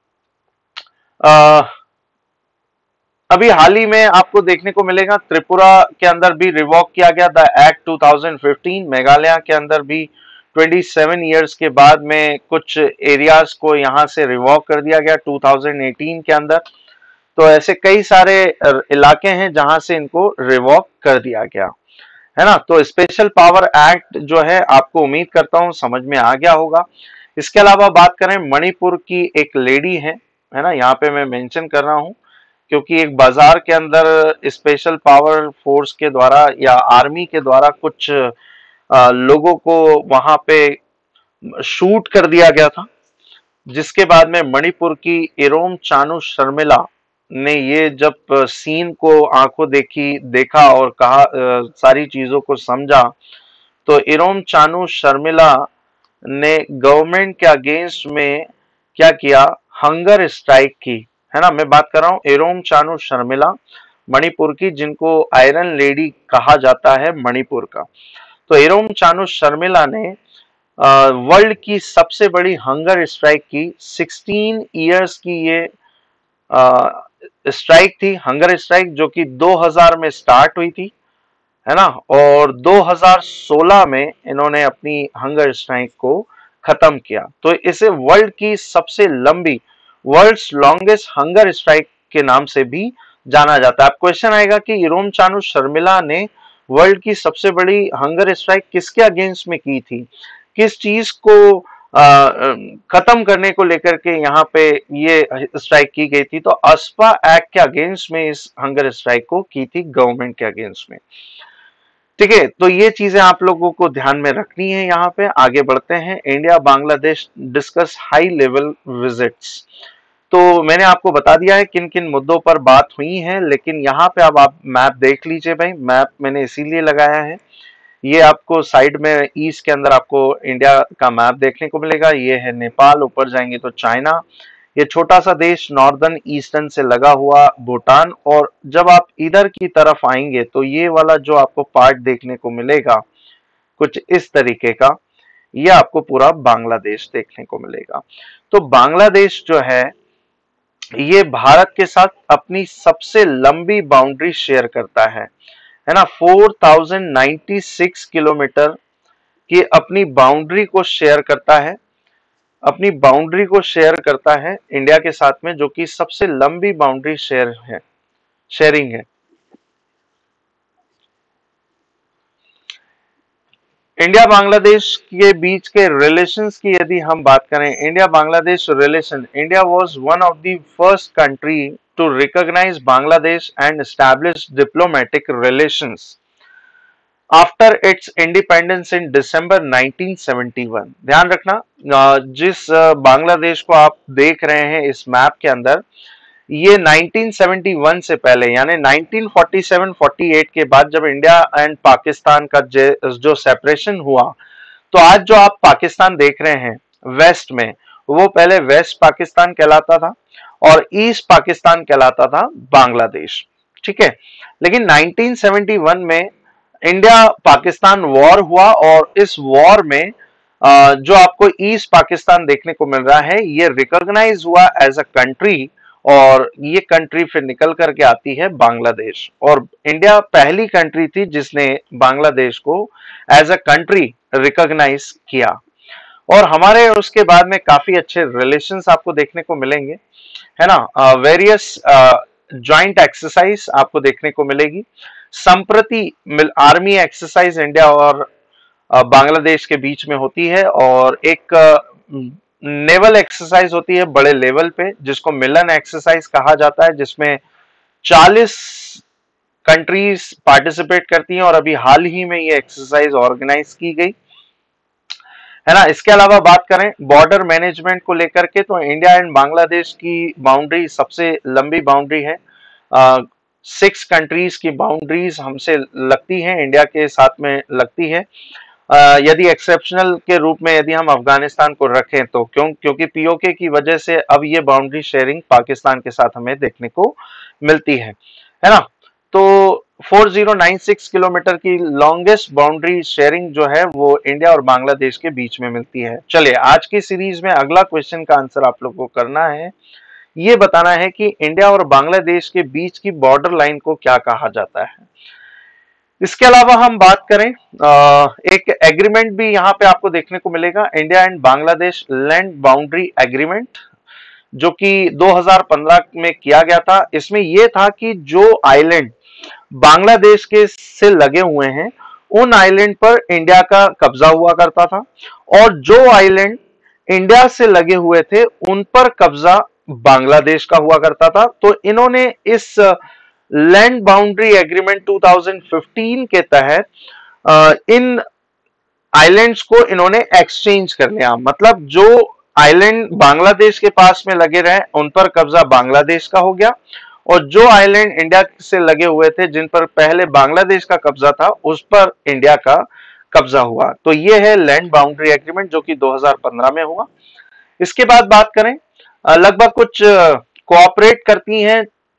आ, अभी हाल ही में आपको देखने को मिलेगा त्रिपुरा के अंदर भी रिवॉक किया गया the act two thousand fifteen, Meghalaya के अंदर भी सत्ताईस इयर्स के बाद में कुछ एरियाज को यहां से रिवॉक कर दिया गया टू थाउजेंड एटीन के अंदर। तो ऐसे कई सारे इलाके हैं जहां से इनको रिवॉक कर दिया गया, है ना। तो स्पेशल पावर एक्ट जो है आपको उम्मीद करता हूं समझ में आ गया होगा। इसके अलावा बात करें मणिपुर की एक लेडी है, है ना, यहाँ पे मैं मेंशन कर रहा हूं क्योंकि एक बाजार के अंदर स्पेशल पावर फोर्स के द्वारा या आर्मी के द्वारा कुछ आ, लोगों को वहां पे शूट कर दिया गया था, जिसके बाद में मणिपुर की इरोम चानू शर्मिला ने ये जब सीन को आंखों देखी देखा और कहा, आ, सारी चीजों को समझा, तो इरोम चानू शर्मिला ने गवर्नमेंट के अगेंस्ट में क्या किया, हंगर स्ट्राइक की, है ना। मैं बात कर रहा हूं इरोम चानू शर्मिला, मणिपुर की, जिनको आयरन लेडी कहा जाता है मणिपुर का। तो इरोम चानू शर्मिला ने वर्ल्ड की सबसे बड़ी हंगर स्ट्राइक की। सोलह इयर्स की ये स्ट्राइक थी, हंगर स्ट्राइक, जो कि दो हज़ार में स्टार्ट हुई थी, है ना, और दो हज़ार सोलह में इन्होंने अपनी हंगर स्ट्राइक को खत्म किया। तो इसे वर्ल्ड की सबसे लंबी, वर्ल्ड्स लॉन्गेस्ट हंगर स्ट्राइक के नाम से भी जाना जाता है। अब क्वेश्चन आएगा कि इरोम चानू शर्मिला ने वर्ल्ड की सबसे बड़ी हंगर स्ट्राइक किसके अगेंस्ट में की थी, किस चीज को खत्म करने को लेकर के यहाँ पे ये स्ट्राइक की गई थी। तो अस्पा एक्ट के अगेंस्ट में इस हंगर स्ट्राइक को की थी, गवर्नमेंट के अगेंस्ट में। ठीक है, तो ये चीजें आप लोगों को ध्यान में रखनी है। यहाँ पे आगे बढ़ते हैं। India Bangladesh discuss high level visits. तो मैंने आपको बता दिया है किन किन मुद्दों पर बात हुई है, लेकिन यहाँ पे अब आप मैप देख लीजिए भाई। मैप मैंने इसीलिए लगाया है, ये आपको साइड में ईस्ट के अंदर आपको इंडिया का मैप देखने को मिलेगा। ये है नेपाल, ऊपर जाएंगे तो चाइना, ये छोटा सा देश नॉर्दर्न ईस्टर्न से लगा हुआ भूटान, और जब आप इधर की तरफ आएंगे तो ये वाला जो आपको पार्ट देखने को मिलेगा कुछ इस तरीके का, ये आपको पूरा बांग्लादेश देखने को मिलेगा। तो बांग्लादेश जो है ये भारत के साथ अपनी सबसे लंबी बाउंड्री शेयर करता है, है ना। Four thousand ninety six kilometre की अपनी बाउंड्री को शेयर करता है, अपनी बाउंड्री को शेयर करता है इंडिया के साथ में, जो कि सबसे लंबी बाउंड्री शेयर है, शेयरिंग है। इंडिया बांग्लादेश के बीच के रिलेशंस की यदि हम बात करें, India Bangladesh relation, India was one of the first country to recognise Bangladesh and establish diplomatic relations after its independence in December nineteen seventy one. ध्यान रखना, जिस बांग्लादेश को आप देख रहे हैं इस मैप के अंदर, ये नाइनटीन सेवेंटी वन से पहले यानी nineteen forty seven forty eight के बाद जब इंडिया एंड पाकिस्तान का जो सेपरेशन हुआ, तो आज जो आप पाकिस्तान देख रहे हैं वेस्ट में, वो पहले वेस्ट पाकिस्तान कहलाता था और ईस्ट पाकिस्तान कहलाता था बांग्लादेश। ठीक है, लेकिन नाइनटीन सेवेंटी वन में इंडिया पाकिस्तान वॉर हुआ और इस वॉर में जो आपको ईस्ट पाकिस्तान देखने को मिल रहा है, ये रिकॉग्नाइज हुआ एज अ कंट्री, और ये कंट्री फिर निकल करके आती है बांग्लादेश। और इंडिया पहली कंट्री थी जिसने बांग्लादेश को एज अ कंट्री रिकॉग्नाइज किया, और हमारे उसके बाद में काफी अच्छे रिलेशंस आपको देखने को मिलेंगे, है ना। वेरियस जॉइंट एक्सरसाइज आपको देखने को मिलेगी। संप्रति आर्मी एक्सरसाइज इंडिया और बांग्लादेश के बीच में होती है, और एक नेवल एक्सरसाइज होती है बड़े लेवल पे, जिसको मिलन एक्सरसाइज कहा जाता है, जिसमें चालीस कंट्रीज पार्टिसिपेट करती हैं, और अभी हाल ही में ये एक्सरसाइज ऑर्गेनाइज की गई, है ना। इसके अलावा बात करें बॉर्डर मैनेजमेंट को लेकर के, तो इंडिया एंड बांग्लादेश की बाउंड्री सबसे लंबी बाउंड्री है। सिक्स कंट्रीज की बाउंड्रीज हमसे लगती हैं, इंडिया के साथ में लगती है। Uh, यदि एक्सेप्शनल के रूप में यदि हम अफगानिस्तान को रखें तो क्यों, क्योंकि पीओके की वजह से अब ये बाउंड्री शेयरिंग पाकिस्तान के साथ हमें देखने को मिलती है, है ना। तो four thousand ninety six kilometre की लॉन्गेस्ट बाउंड्री शेयरिंग जो है वो इंडिया और बांग्लादेश के बीच में मिलती है। चलिए, आज की सीरीज में अगला क्वेश्चन का आंसर आप लोग को करना है, ये बताना है कि इंडिया और बांग्लादेश के बीच की बॉर्डर लाइन को क्या कहा जाता है। इसके अलावा हम बात करें, एक एग्रीमेंट भी यहाँ पे आपको देखने को मिलेगा, India and Bangladesh land boundary agreement, जो कि दो हज़ार पंद्रह में किया गया था। इसमें यह था कि जो आइलैंड बांग्लादेश के से लगे हुए हैं, उन आइलैंड पर इंडिया का कब्जा हुआ करता था, और जो आइलैंड इंडिया से लगे हुए थे उन पर कब्जा बांग्लादेश का हुआ करता था। तो इन्होंने इस land boundary agreement two thousand fifteen के तहत इन आइलैंड्स को इन्होंने एक्सचेंज कर लिया, मतलब जो आइलैंड बांग्लादेश के पास में लगे रहे उन पर कब्जा बांग्लादेश का हो गया, और जो आइलैंड इंडिया से लगे हुए थे जिन पर पहले बांग्लादेश का कब्जा था उस पर इंडिया का कब्जा हुआ। तो ये है लैंड बाउंड्री एग्रीमेंट जो कि दो हज़ार पंद्रह में हुआ। इसके बाद बात करें, लगभग कुछ कोऑपरेट करती हैं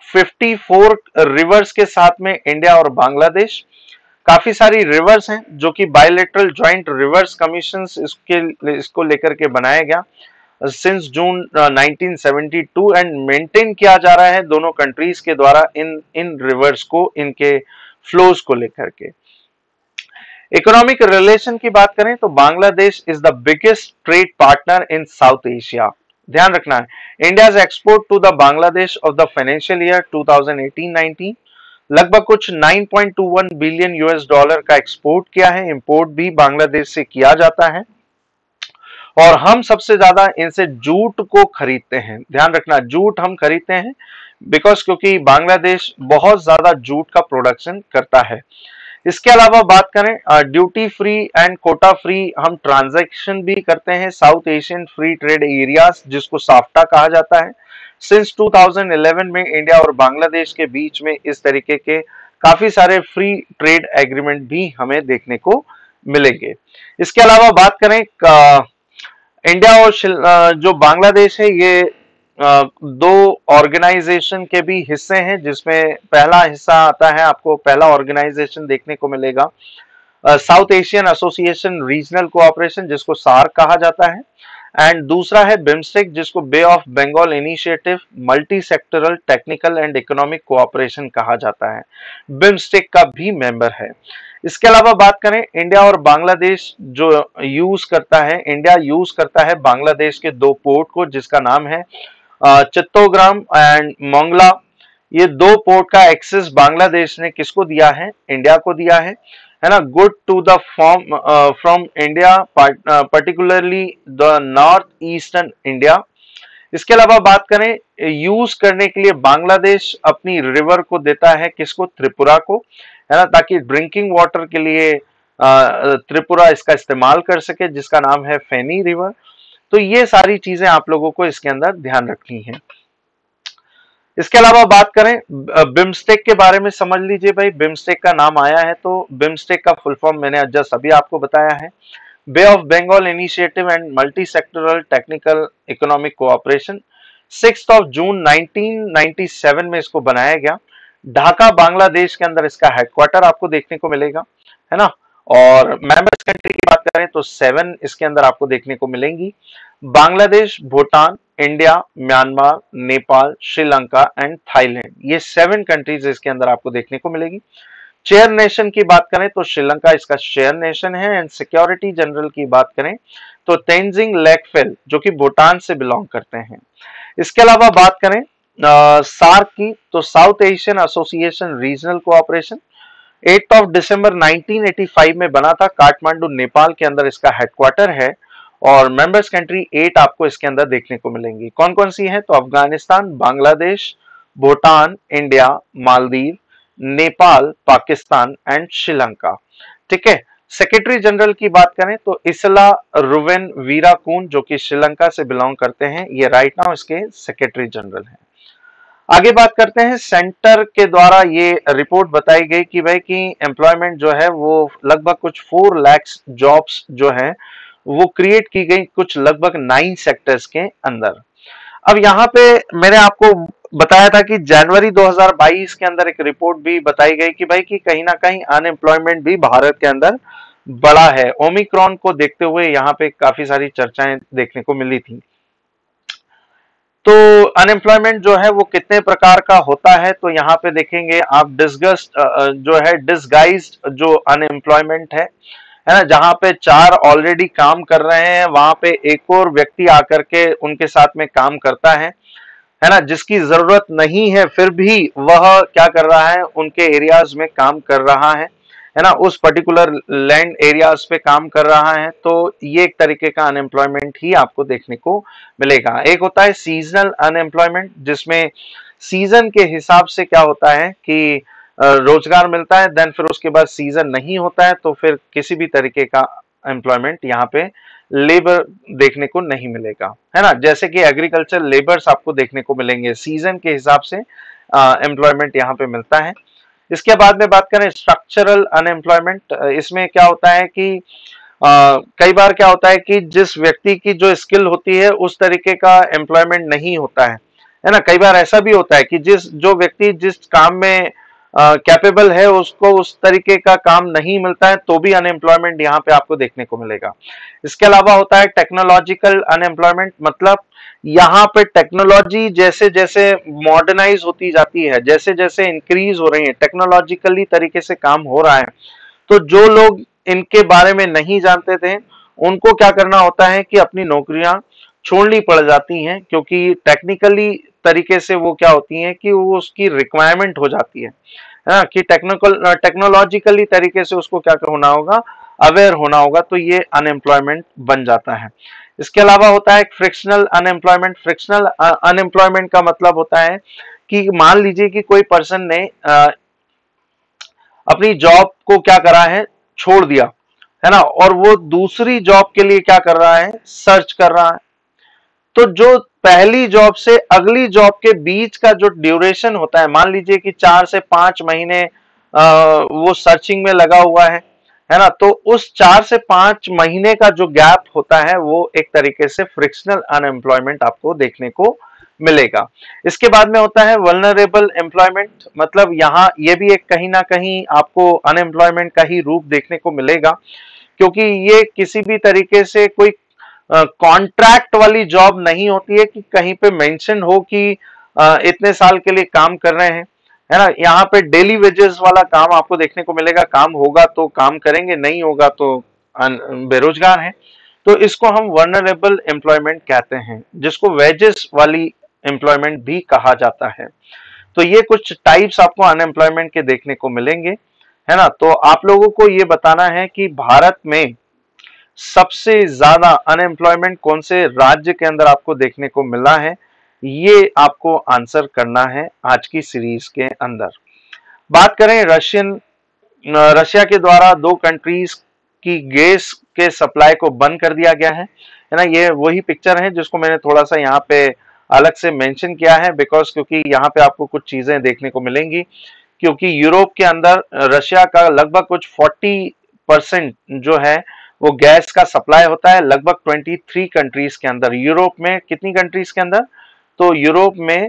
चौवन रिवर्स के साथ में इंडिया और बांग्लादेश। काफी सारी रिवर्स हैं जो कि बायलैटरल जॉइंट रिवर्स कमीशन इसके इसको लेकर के बनाया गया since June nineteen seventy two and maintain किया जा रहा है दोनों कंट्रीज के द्वारा इन इन रिवर्स को, इनके फ्लोज को लेकर के। इकोनॉमिक रिलेशन की बात करें तो Bangladesh is the biggest trade partner in South Asia. ध्यान रखना है, India's export to the Bangladesh of the financial year twenty eighteen nineteen लगभग कुछ नौ पॉइंट दो एक बिलियन यूएस डॉलर का एक्सपोर्ट किया है। इंपोर्ट भी बांग्लादेश से किया जाता है और हम सबसे ज्यादा इनसे जूट को खरीदते हैं। ध्यान रखना, जूट हम खरीदते हैं बिकॉज क्योंकि बांग्लादेश बहुत ज्यादा जूट का प्रोडक्शन करता है। इसके अलावा बात करें duty free and quota free हम ट्रांजैक्शन भी करते हैं South Asian free trade areas जिसको साफ्टा कहा जाता है। सिंस टू थाउजेंड इलेवन में इंडिया और बांग्लादेश के बीच में इस तरीके के काफी सारे फ्री ट्रेड एग्रीमेंट भी हमें देखने को मिलेंगे। इसके अलावा बात करें इंडिया और जो बांग्लादेश है ये दो ऑर्गेनाइजेशन के भी हिस्से हैं जिसमें पहला हिस्सा आता है, आपको पहला ऑर्गेनाइजेशन देखने को मिलेगा South Asian association regional cooperation जिसको सार्क कहा जाता है एंड दूसरा है बिम्स्टेक जिसको bay of Bengal initiative multi sectoral technical and economic cooperation कहा जाता है। बिम्स्टेक का भी मेंबर है। इसके अलावा बात करें इंडिया और बांग्लादेश जो यूज करता है, इंडिया यूज करता है बांग्लादेश के दो पोर्ट को जिसका नाम है चित्तोग्राम एंड मोंगला। ये दो पोर्ट का एक्सेस बांग्लादेश ने किसको दिया है? इंडिया को दिया है, है ना। Good to the form from India particularly the north eastern India. इसके अलावा बात करें यूज करने के लिए बांग्लादेश अपनी रिवर को देता है किसको? त्रिपुरा को, है ना, ताकि ड्रिंकिंग वाटर के लिए त्रिपुरा इसका इस्तेमाल कर सके जिसका नाम है फेनी रिवर। तो ये सारी चीजें आप लोगों को इसके अंदर ध्यान रखनी है। इसके अलावा बात करें बिम्स्टेक के बारे में समझ लीजिए भाई, बिम्स्टेक का नाम आया है तो बिम्स्टेक का फुल फॉर्म मैंने जस्ट अभी आपको बताया है, bay of Bengal initiative and multi sectoral technical economic cooperation. Sixth of June nineteen ninety seven में इसको बनाया गया। ढाका बांग्लादेश के अंदर इसका हेडक्वार्टर आपको देखने को मिलेगा, है ना। और मेंबर्स कंट्री की बात करें तो सेवन इसके अंदर आपको देखने को मिलेंगी, Bangladesh, Bhutan, India, Myanmar, Nepal, Sri Lanka and Thailand. ये सेवन कंट्रीज इसके अंदर आपको देखने को मिलेगी। चेयर नेशन की बात करें तो श्रीलंका इसका चेयर नेशन है एंड सिक्योरिटी जनरल की बात करें तो तेंजिंग लेकफेल जो कि भूटान से बिलोंग करते हैं। इसके अलावा बात करें सार्क की तो South Asian association regional cooperation eight of December nineteen eighty five में बना था, काठमांडू नेपाल के अंदर इसका हेडक्वार्टर है और मेंबर्स कंट्री एट आपको इसके अंदर देखने को मिलेंगी। कौन कौन सी हैं? तो अफगानिस्तान, बांग्लादेश, भूटान, इंडिया, मालदीव, नेपाल, पाकिस्तान एंड श्रीलंका। ठीक है। सेक्रेटरी जनरल की बात करें तो इसला रुवेन वीराकून जो कि श्रीलंका से बिलोंग करते हैं, ये राइट नाउ इसके सेक्रेटरी जनरल हैं। आगे बात करते हैं, सेंटर के द्वारा ये रिपोर्ट बताई गई कि भाई कि एम्प्लॉयमेंट जो है वो लगभग कुछ फोर लैक्स जॉब्स जो है वो क्रिएट की गई कुछ लगभग नाइन सेक्टर्स के अंदर। अब यहाँ पे मैंने आपको बताया था कि जनवरी दो हज़ार बाईस के अंदर एक रिपोर्ट भी बताई गई कि भाई कि कहीं ना कहीं अनएम्प्लॉयमेंट भी भारत के अंदर बड़ा है। ओमिक्रॉन को देखते हुए यहाँ पे काफी सारी चर्चाएं देखने को मिली थी। तो अनएम्प्लॉयमेंट जो है वो कितने प्रकार का होता है तो यहाँ पे देखेंगे आप, डिस्गस्ट जो है डिसगाइज्ड जो अनएम्प्लॉयमेंट है, है ना, जहाँ पे चार ऑलरेडी काम कर रहे हैं वहां पे एक और व्यक्ति आकर के उनके साथ में काम करता है, है ना, जिसकी जरूरत नहीं है फिर भी वह क्या कर रहा है, उनके एरियाज में काम कर रहा है, है ना, उस पर्टिकुलर लैंड एरियाज पे काम कर रहा है। तो ये एक तरीके का अनएम्प्लॉयमेंट ही आपको देखने को मिलेगा। एक होता है सीजनल अनएम्प्लॉयमेंट जिसमें सीजन के हिसाब से क्या होता है कि रोजगार मिलता है, देन फिर उसके बाद सीजन नहीं होता है तो फिर किसी भी तरीके का एम्प्लॉयमेंट यहाँ पे लेबर देखने को नहीं मिलेगा, है ना। जैसे कि एग्रीकल्चर लेबर्स आपको देखने को मिलेंगे, सीजन के हिसाब से एम्प्लॉयमेंट यहाँ पे मिलता है। इसके बाद में बात करें स्ट्रक्चरल अनएम्प्लॉयमेंट, इसमें क्या होता है कि अ, कई बार क्या होता है कि जिस व्यक्ति की जो स्किल होती है उस तरीके का एम्प्लॉयमेंट नहीं होता है, है ना। कई बार ऐसा भी होता है कि जिस जो व्यक्ति जिस काम में कैपेबल है उसको उस तरीके का काम नहीं मिलता है, तो भी अनएम्प्लॉयमेंट यहाँ पे आपको देखने को मिलेगा। इसके अलावा होता है टेक्नोलॉजिकल अनएम्प्लॉयमेंट, मतलब यहाँ पे टेक्नोलॉजी जैसे जैसे मॉडर्नाइज होती जाती है, जैसे जैसे इंक्रीज हो रही है, टेक्नोलॉजिकली तरीके से काम हो रहा है, तो जो लोग इनके बारे में नहीं जानते थे उनको क्या करना होता है कि अपनी नौकरियां छोड़नी पड़ जाती हैं, क्योंकि टेक्निकली तरीके से वो क्या होती हैं कि वो उसकी रिक्वायरमेंट हो जाती है, है ना, कि टेक्निकल टेक्नोलॉजिकली तरीके से उसको क्या होना होगा, अवेयर होना होगा, तो ये अनएम्प्लॉयमेंट बन जाता है। इसके अलावा होता है फ्रिक्शनल अनएम्प्लॉयमेंट। फ्रिक्शनल अनएम्प्लॉयमेंट का मतलब होता है कि मान लीजिए कि कोई पर्सन ने uh, अपनी जॉब को क्या करा है, छोड़ दिया, है ना, और वो दूसरी जॉब के लिए क्या कर रहा है, सर्च कर रहा है। तो जो पहली जॉब से अगली जॉब के बीच का जो ड्यूरेशन होता है, मान लीजिए कि चार से पांच महीने आ, वो सर्चिंग में लगा हुआ है है ना, तो उस चार से पांच महीने का जो गैप होता है वो एक तरीके से फ्रिक्शनल अनएम्प्लॉयमेंट आपको देखने को मिलेगा। इसके बाद में होता है वल्नरेबल एम्प्लॉयमेंट, मतलब यहाँ ये भी एक कहीं ना कहीं आपको अनएम्प्लॉयमेंट का ही रूप देखने को मिलेगा, क्योंकि ये किसी भी तरीके से कोई कॉन्ट्रैक्ट uh, वाली जॉब नहीं होती है कि कहीं पे मेंशन हो कि uh, इतने साल के लिए काम कर रहे हैं, है ना। यहाँ पे डेली वेजेस वाला काम आपको देखने को मिलेगा, काम होगा तो काम करेंगे, नहीं होगा तो बेरोजगार हैं। तो इसको हम वर्नरेबल एम्प्लॉयमेंट कहते हैं, जिसको वेजेस वाली एम्प्लॉयमेंट भी कहा जाता है। तो ये कुछ टाइप्स आपको अनएम्प्लॉयमेंट के देखने को मिलेंगे, है ना। तो आप लोगों को ये बताना है कि भारत में सबसे ज्यादा अनएम्प्लॉयमेंट कौन से राज्य के अंदर आपको देखने को मिला है, ये आपको आंसर करना है आज की सीरीज के अंदर। बात करें रशियन रशिया के द्वारा दो कंट्रीज की गैस के सप्लाई को बंद कर दिया गया है, है ना। ये वही पिक्चर है जिसको मैंने थोड़ा सा यहाँ पे अलग से मेंशन किया है, बिकॉज क्योंकि यहाँ पे आपको कुछ चीजें देखने को मिलेंगी, क्योंकि यूरोप के अंदर रशिया का लगभग कुछ चालीस परसेंट जो है वो गैस का सप्लाई होता है, लगभग तेईस कंट्रीज के अंदर। यूरोप में कितनी कंट्रीज के अंदर, तो यूरोप में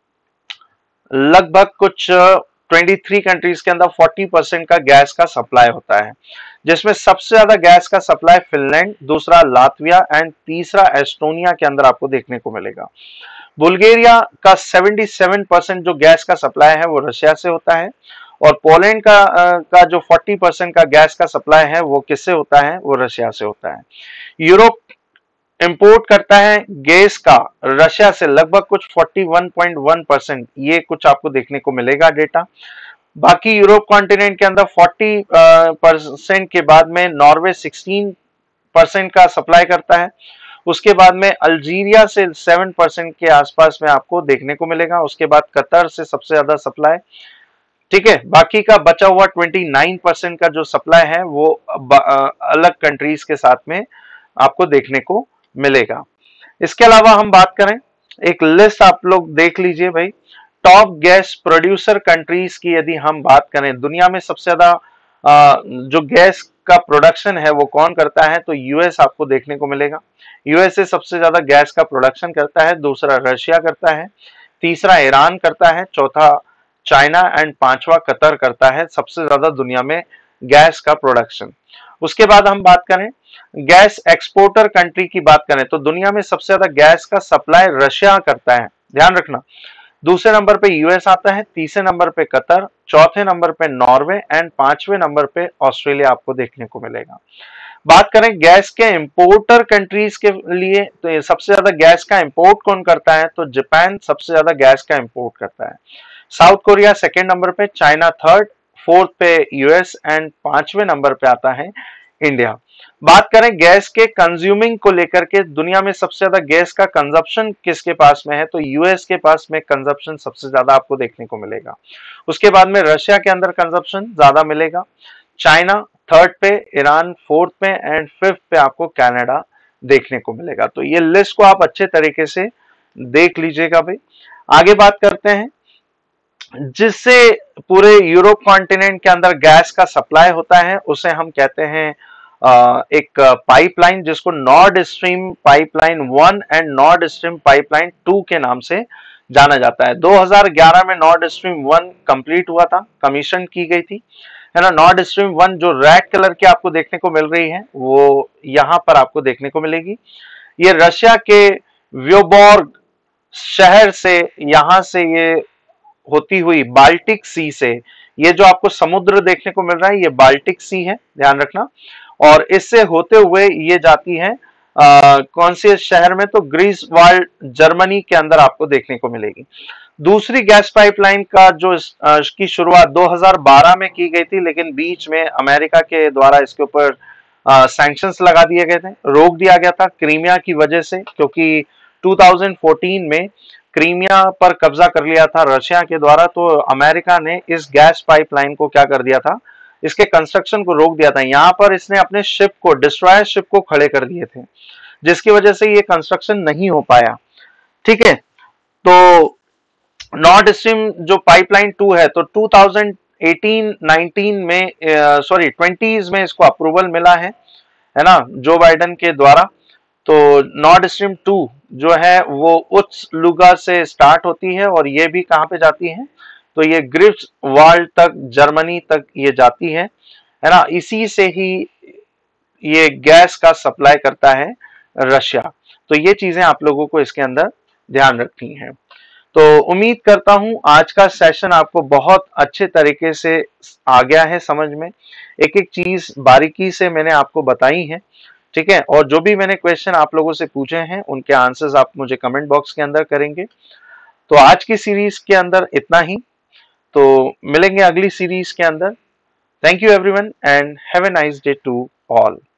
लगभग कुछ तेईस कंट्रीज के अंदर चालीस परसेंट का गैस का सप्लाई होता है, जिसमें सबसे ज्यादा गैस का सप्लाई फिनलैंड, दूसरा लातविया एंड तीसरा एस्टोनिया के अंदर आपको देखने को मिलेगा। बुल्गारिया का सतहत्तर परसेंट जो गैस का सप्लाई है वो रशिया से होता है, और पोलैंड का का जो चालीस परसेंट का गैस का सप्लाई है वो किससे होता है, वो रशिया से होता है। यूरोप इंपोर्ट करता है गैस का रशिया से लगभग कुछ इकतालीस पॉइंट एक परसेंट, ये कुछ आपको देखने को मिलेगा डेटा। बाकी यूरोप कॉन्टिनेंट के अंदर चालीस परसेंट के बाद में नॉर्वे सोलह परसेंट का सप्लाई करता है, उसके बाद में अल्जीरिया से सात परसेंट के आसपास में आपको देखने को मिलेगा, उसके बाद कतर से सबसे ज्यादा सप्लाई, ठीक है। बाकी का बचा हुआ उनतीस परसेंट का जो सप्लाई है वो अलग कंट्रीज के साथ में आपको देखने को मिलेगा। इसके अलावा हम बात करें, एक लिस्ट आप लोग देख लीजिए भाई, टॉप गैस प्रोड्यूसर कंट्रीज की यदि हम बात करें, दुनिया में सबसे ज्यादा जो गैस का प्रोडक्शन है वो कौन करता है, तो यूएस आपको देखने को मिलेगा। यूएसए सबसे ज्यादा गैस का प्रोडक्शन करता है, दूसरा रशिया करता है, तीसरा ईरान करता है, चौथा चाइना एंड पांचवा कतर करता है सबसे ज्यादा दुनिया में गैस का प्रोडक्शन। उसके बाद हम बात करें गैस एक्सपोर्टर कंट्री की बात करें, तो दुनिया में सबसे ज्यादा गैस का सप्लाई रशिया करता है, ध्यान रखना। दूसरे नंबर पे यूएस आता है, तीसरे नंबर पे कतर, चौथे नंबर पे नॉर्वे एंड पांचवें नंबर पे ऑस्ट्रेलिया आपको देखने को मिलेगा। बात करें गैस के इंपोर्टर कंट्रीज के लिए, तो सबसे ज्यादा गैस का इंपोर्ट कौन करता है, तो जापान सबसे ज्यादा गैस का इंपोर्ट करता है, साउथ कोरिया सेकेंड नंबर पे, चाइना थर्ड, फोर्थ पे यूएस एंड पांचवें नंबर पे आता है इंडिया। बात करें गैस के कंज्यूमिंग को लेकर के, दुनिया में सबसे ज्यादा गैस का कंजप्शन किसके पास में है, तो यूएस के पास में कंजप्शन सबसे ज्यादा आपको देखने को मिलेगा। उसके बाद में रशिया के अंदर कंजप्शन ज्यादा मिलेगा, चाइना थर्ड पे, ईरान फोर्थ पे एंड फिफ्थ पे आपको कनाडा देखने को मिलेगा। तो ये लिस्ट को आप अच्छे तरीके से देख लीजिएगा भाई। आगे बात करते हैं जिससे पूरे यूरोप कॉन्टिनेंट के अंदर गैस का सप्लाई होता है, उसे हम कहते हैं एक पाइपलाइन, जिसको Nord Stream pipeline one and Nord Stream pipeline two के नाम से जाना जाता है। दो हज़ार ग्यारह में नॉर्ड स्ट्रीम वन कंप्लीट हुआ था, कमीशन की गई थी, है ना। नॉर्ड स्ट्रीम वन जो रेड कलर की आपको देखने को मिल रही है, वो यहां पर आपको देखने को मिलेगी। ये रशिया के व्योबोर्ग शहर से, यहां से ये होती हुई बाल्टिक सी से, ये जो आपको समुद्र देखने को मिल रहा है ये बाल्टिक सी है, ध्यान रखना। और इससे होते हुए ये जाती है आ, कौन से शहर में, तो ग्रीसवाल्ड जर्मनी के अंदर आपको देखने को मिलेगी। दूसरी गैस पाइपलाइन का जो की शुरुआत दो हज़ार बारह में की गई थी, लेकिन बीच में अमेरिका के द्वारा इसके ऊपर सैंक्शंस लगा दिए गए थे, रोक दिया गया था क्रीमिया की वजह से, क्योंकि दो हज़ार चौदह में क्रीमिया पर कब्जा कर लिया था रशिया के द्वारा, तो अमेरिका ने इस गैस पाइपलाइन को क्या कर दिया था, इसके कंस्ट्रक्शन को रोक दिया था। यहां पर इसने अपने शिप को, डिस्ट्रॉयर शिप को खड़े कर दिए थे, जिसकी वजह से ये कंस्ट्रक्शन नहीं हो पाया। ठीक है, तो नॉर्ड स्ट्रीम जो पाइपलाइन टू है, तो दो हज़ार अठारह उन्नीस में, सॉरी ट्वेंटीज़ में इसको अप्रूवल मिला है, है ना, जो बाइडेन के द्वारा। तो नॉर्ड स्ट्रीम टू जो है वो उच्च लुगा से स्टार्ट होती है, और ये भी कहां पे जाती है, तो ये ग्रिफ्सवाल्ड तक, जर्मनी तक ये जाती है, है ना। इसी से ही ये गैस का सप्लाई करता है रशिया। तो ये चीजें आप लोगों को इसके अंदर ध्यान रखनी है। तो उम्मीद करता हूं आज का सेशन आपको बहुत अच्छे तरीके से आ गया है समझ में, एक एक चीज बारीकी से मैंने आपको बताई है। ठीक है, और जो भी मैंने क्वेश्चन आप लोगों से पूछे हैं उनके आंसर्स आप मुझे कमेंट बॉक्स के अंदर करेंगे। तो आज की सीरीज के अंदर इतना ही, तो मिलेंगे अगली सीरीज के अंदर। Thank you everyone and have a nice day to all.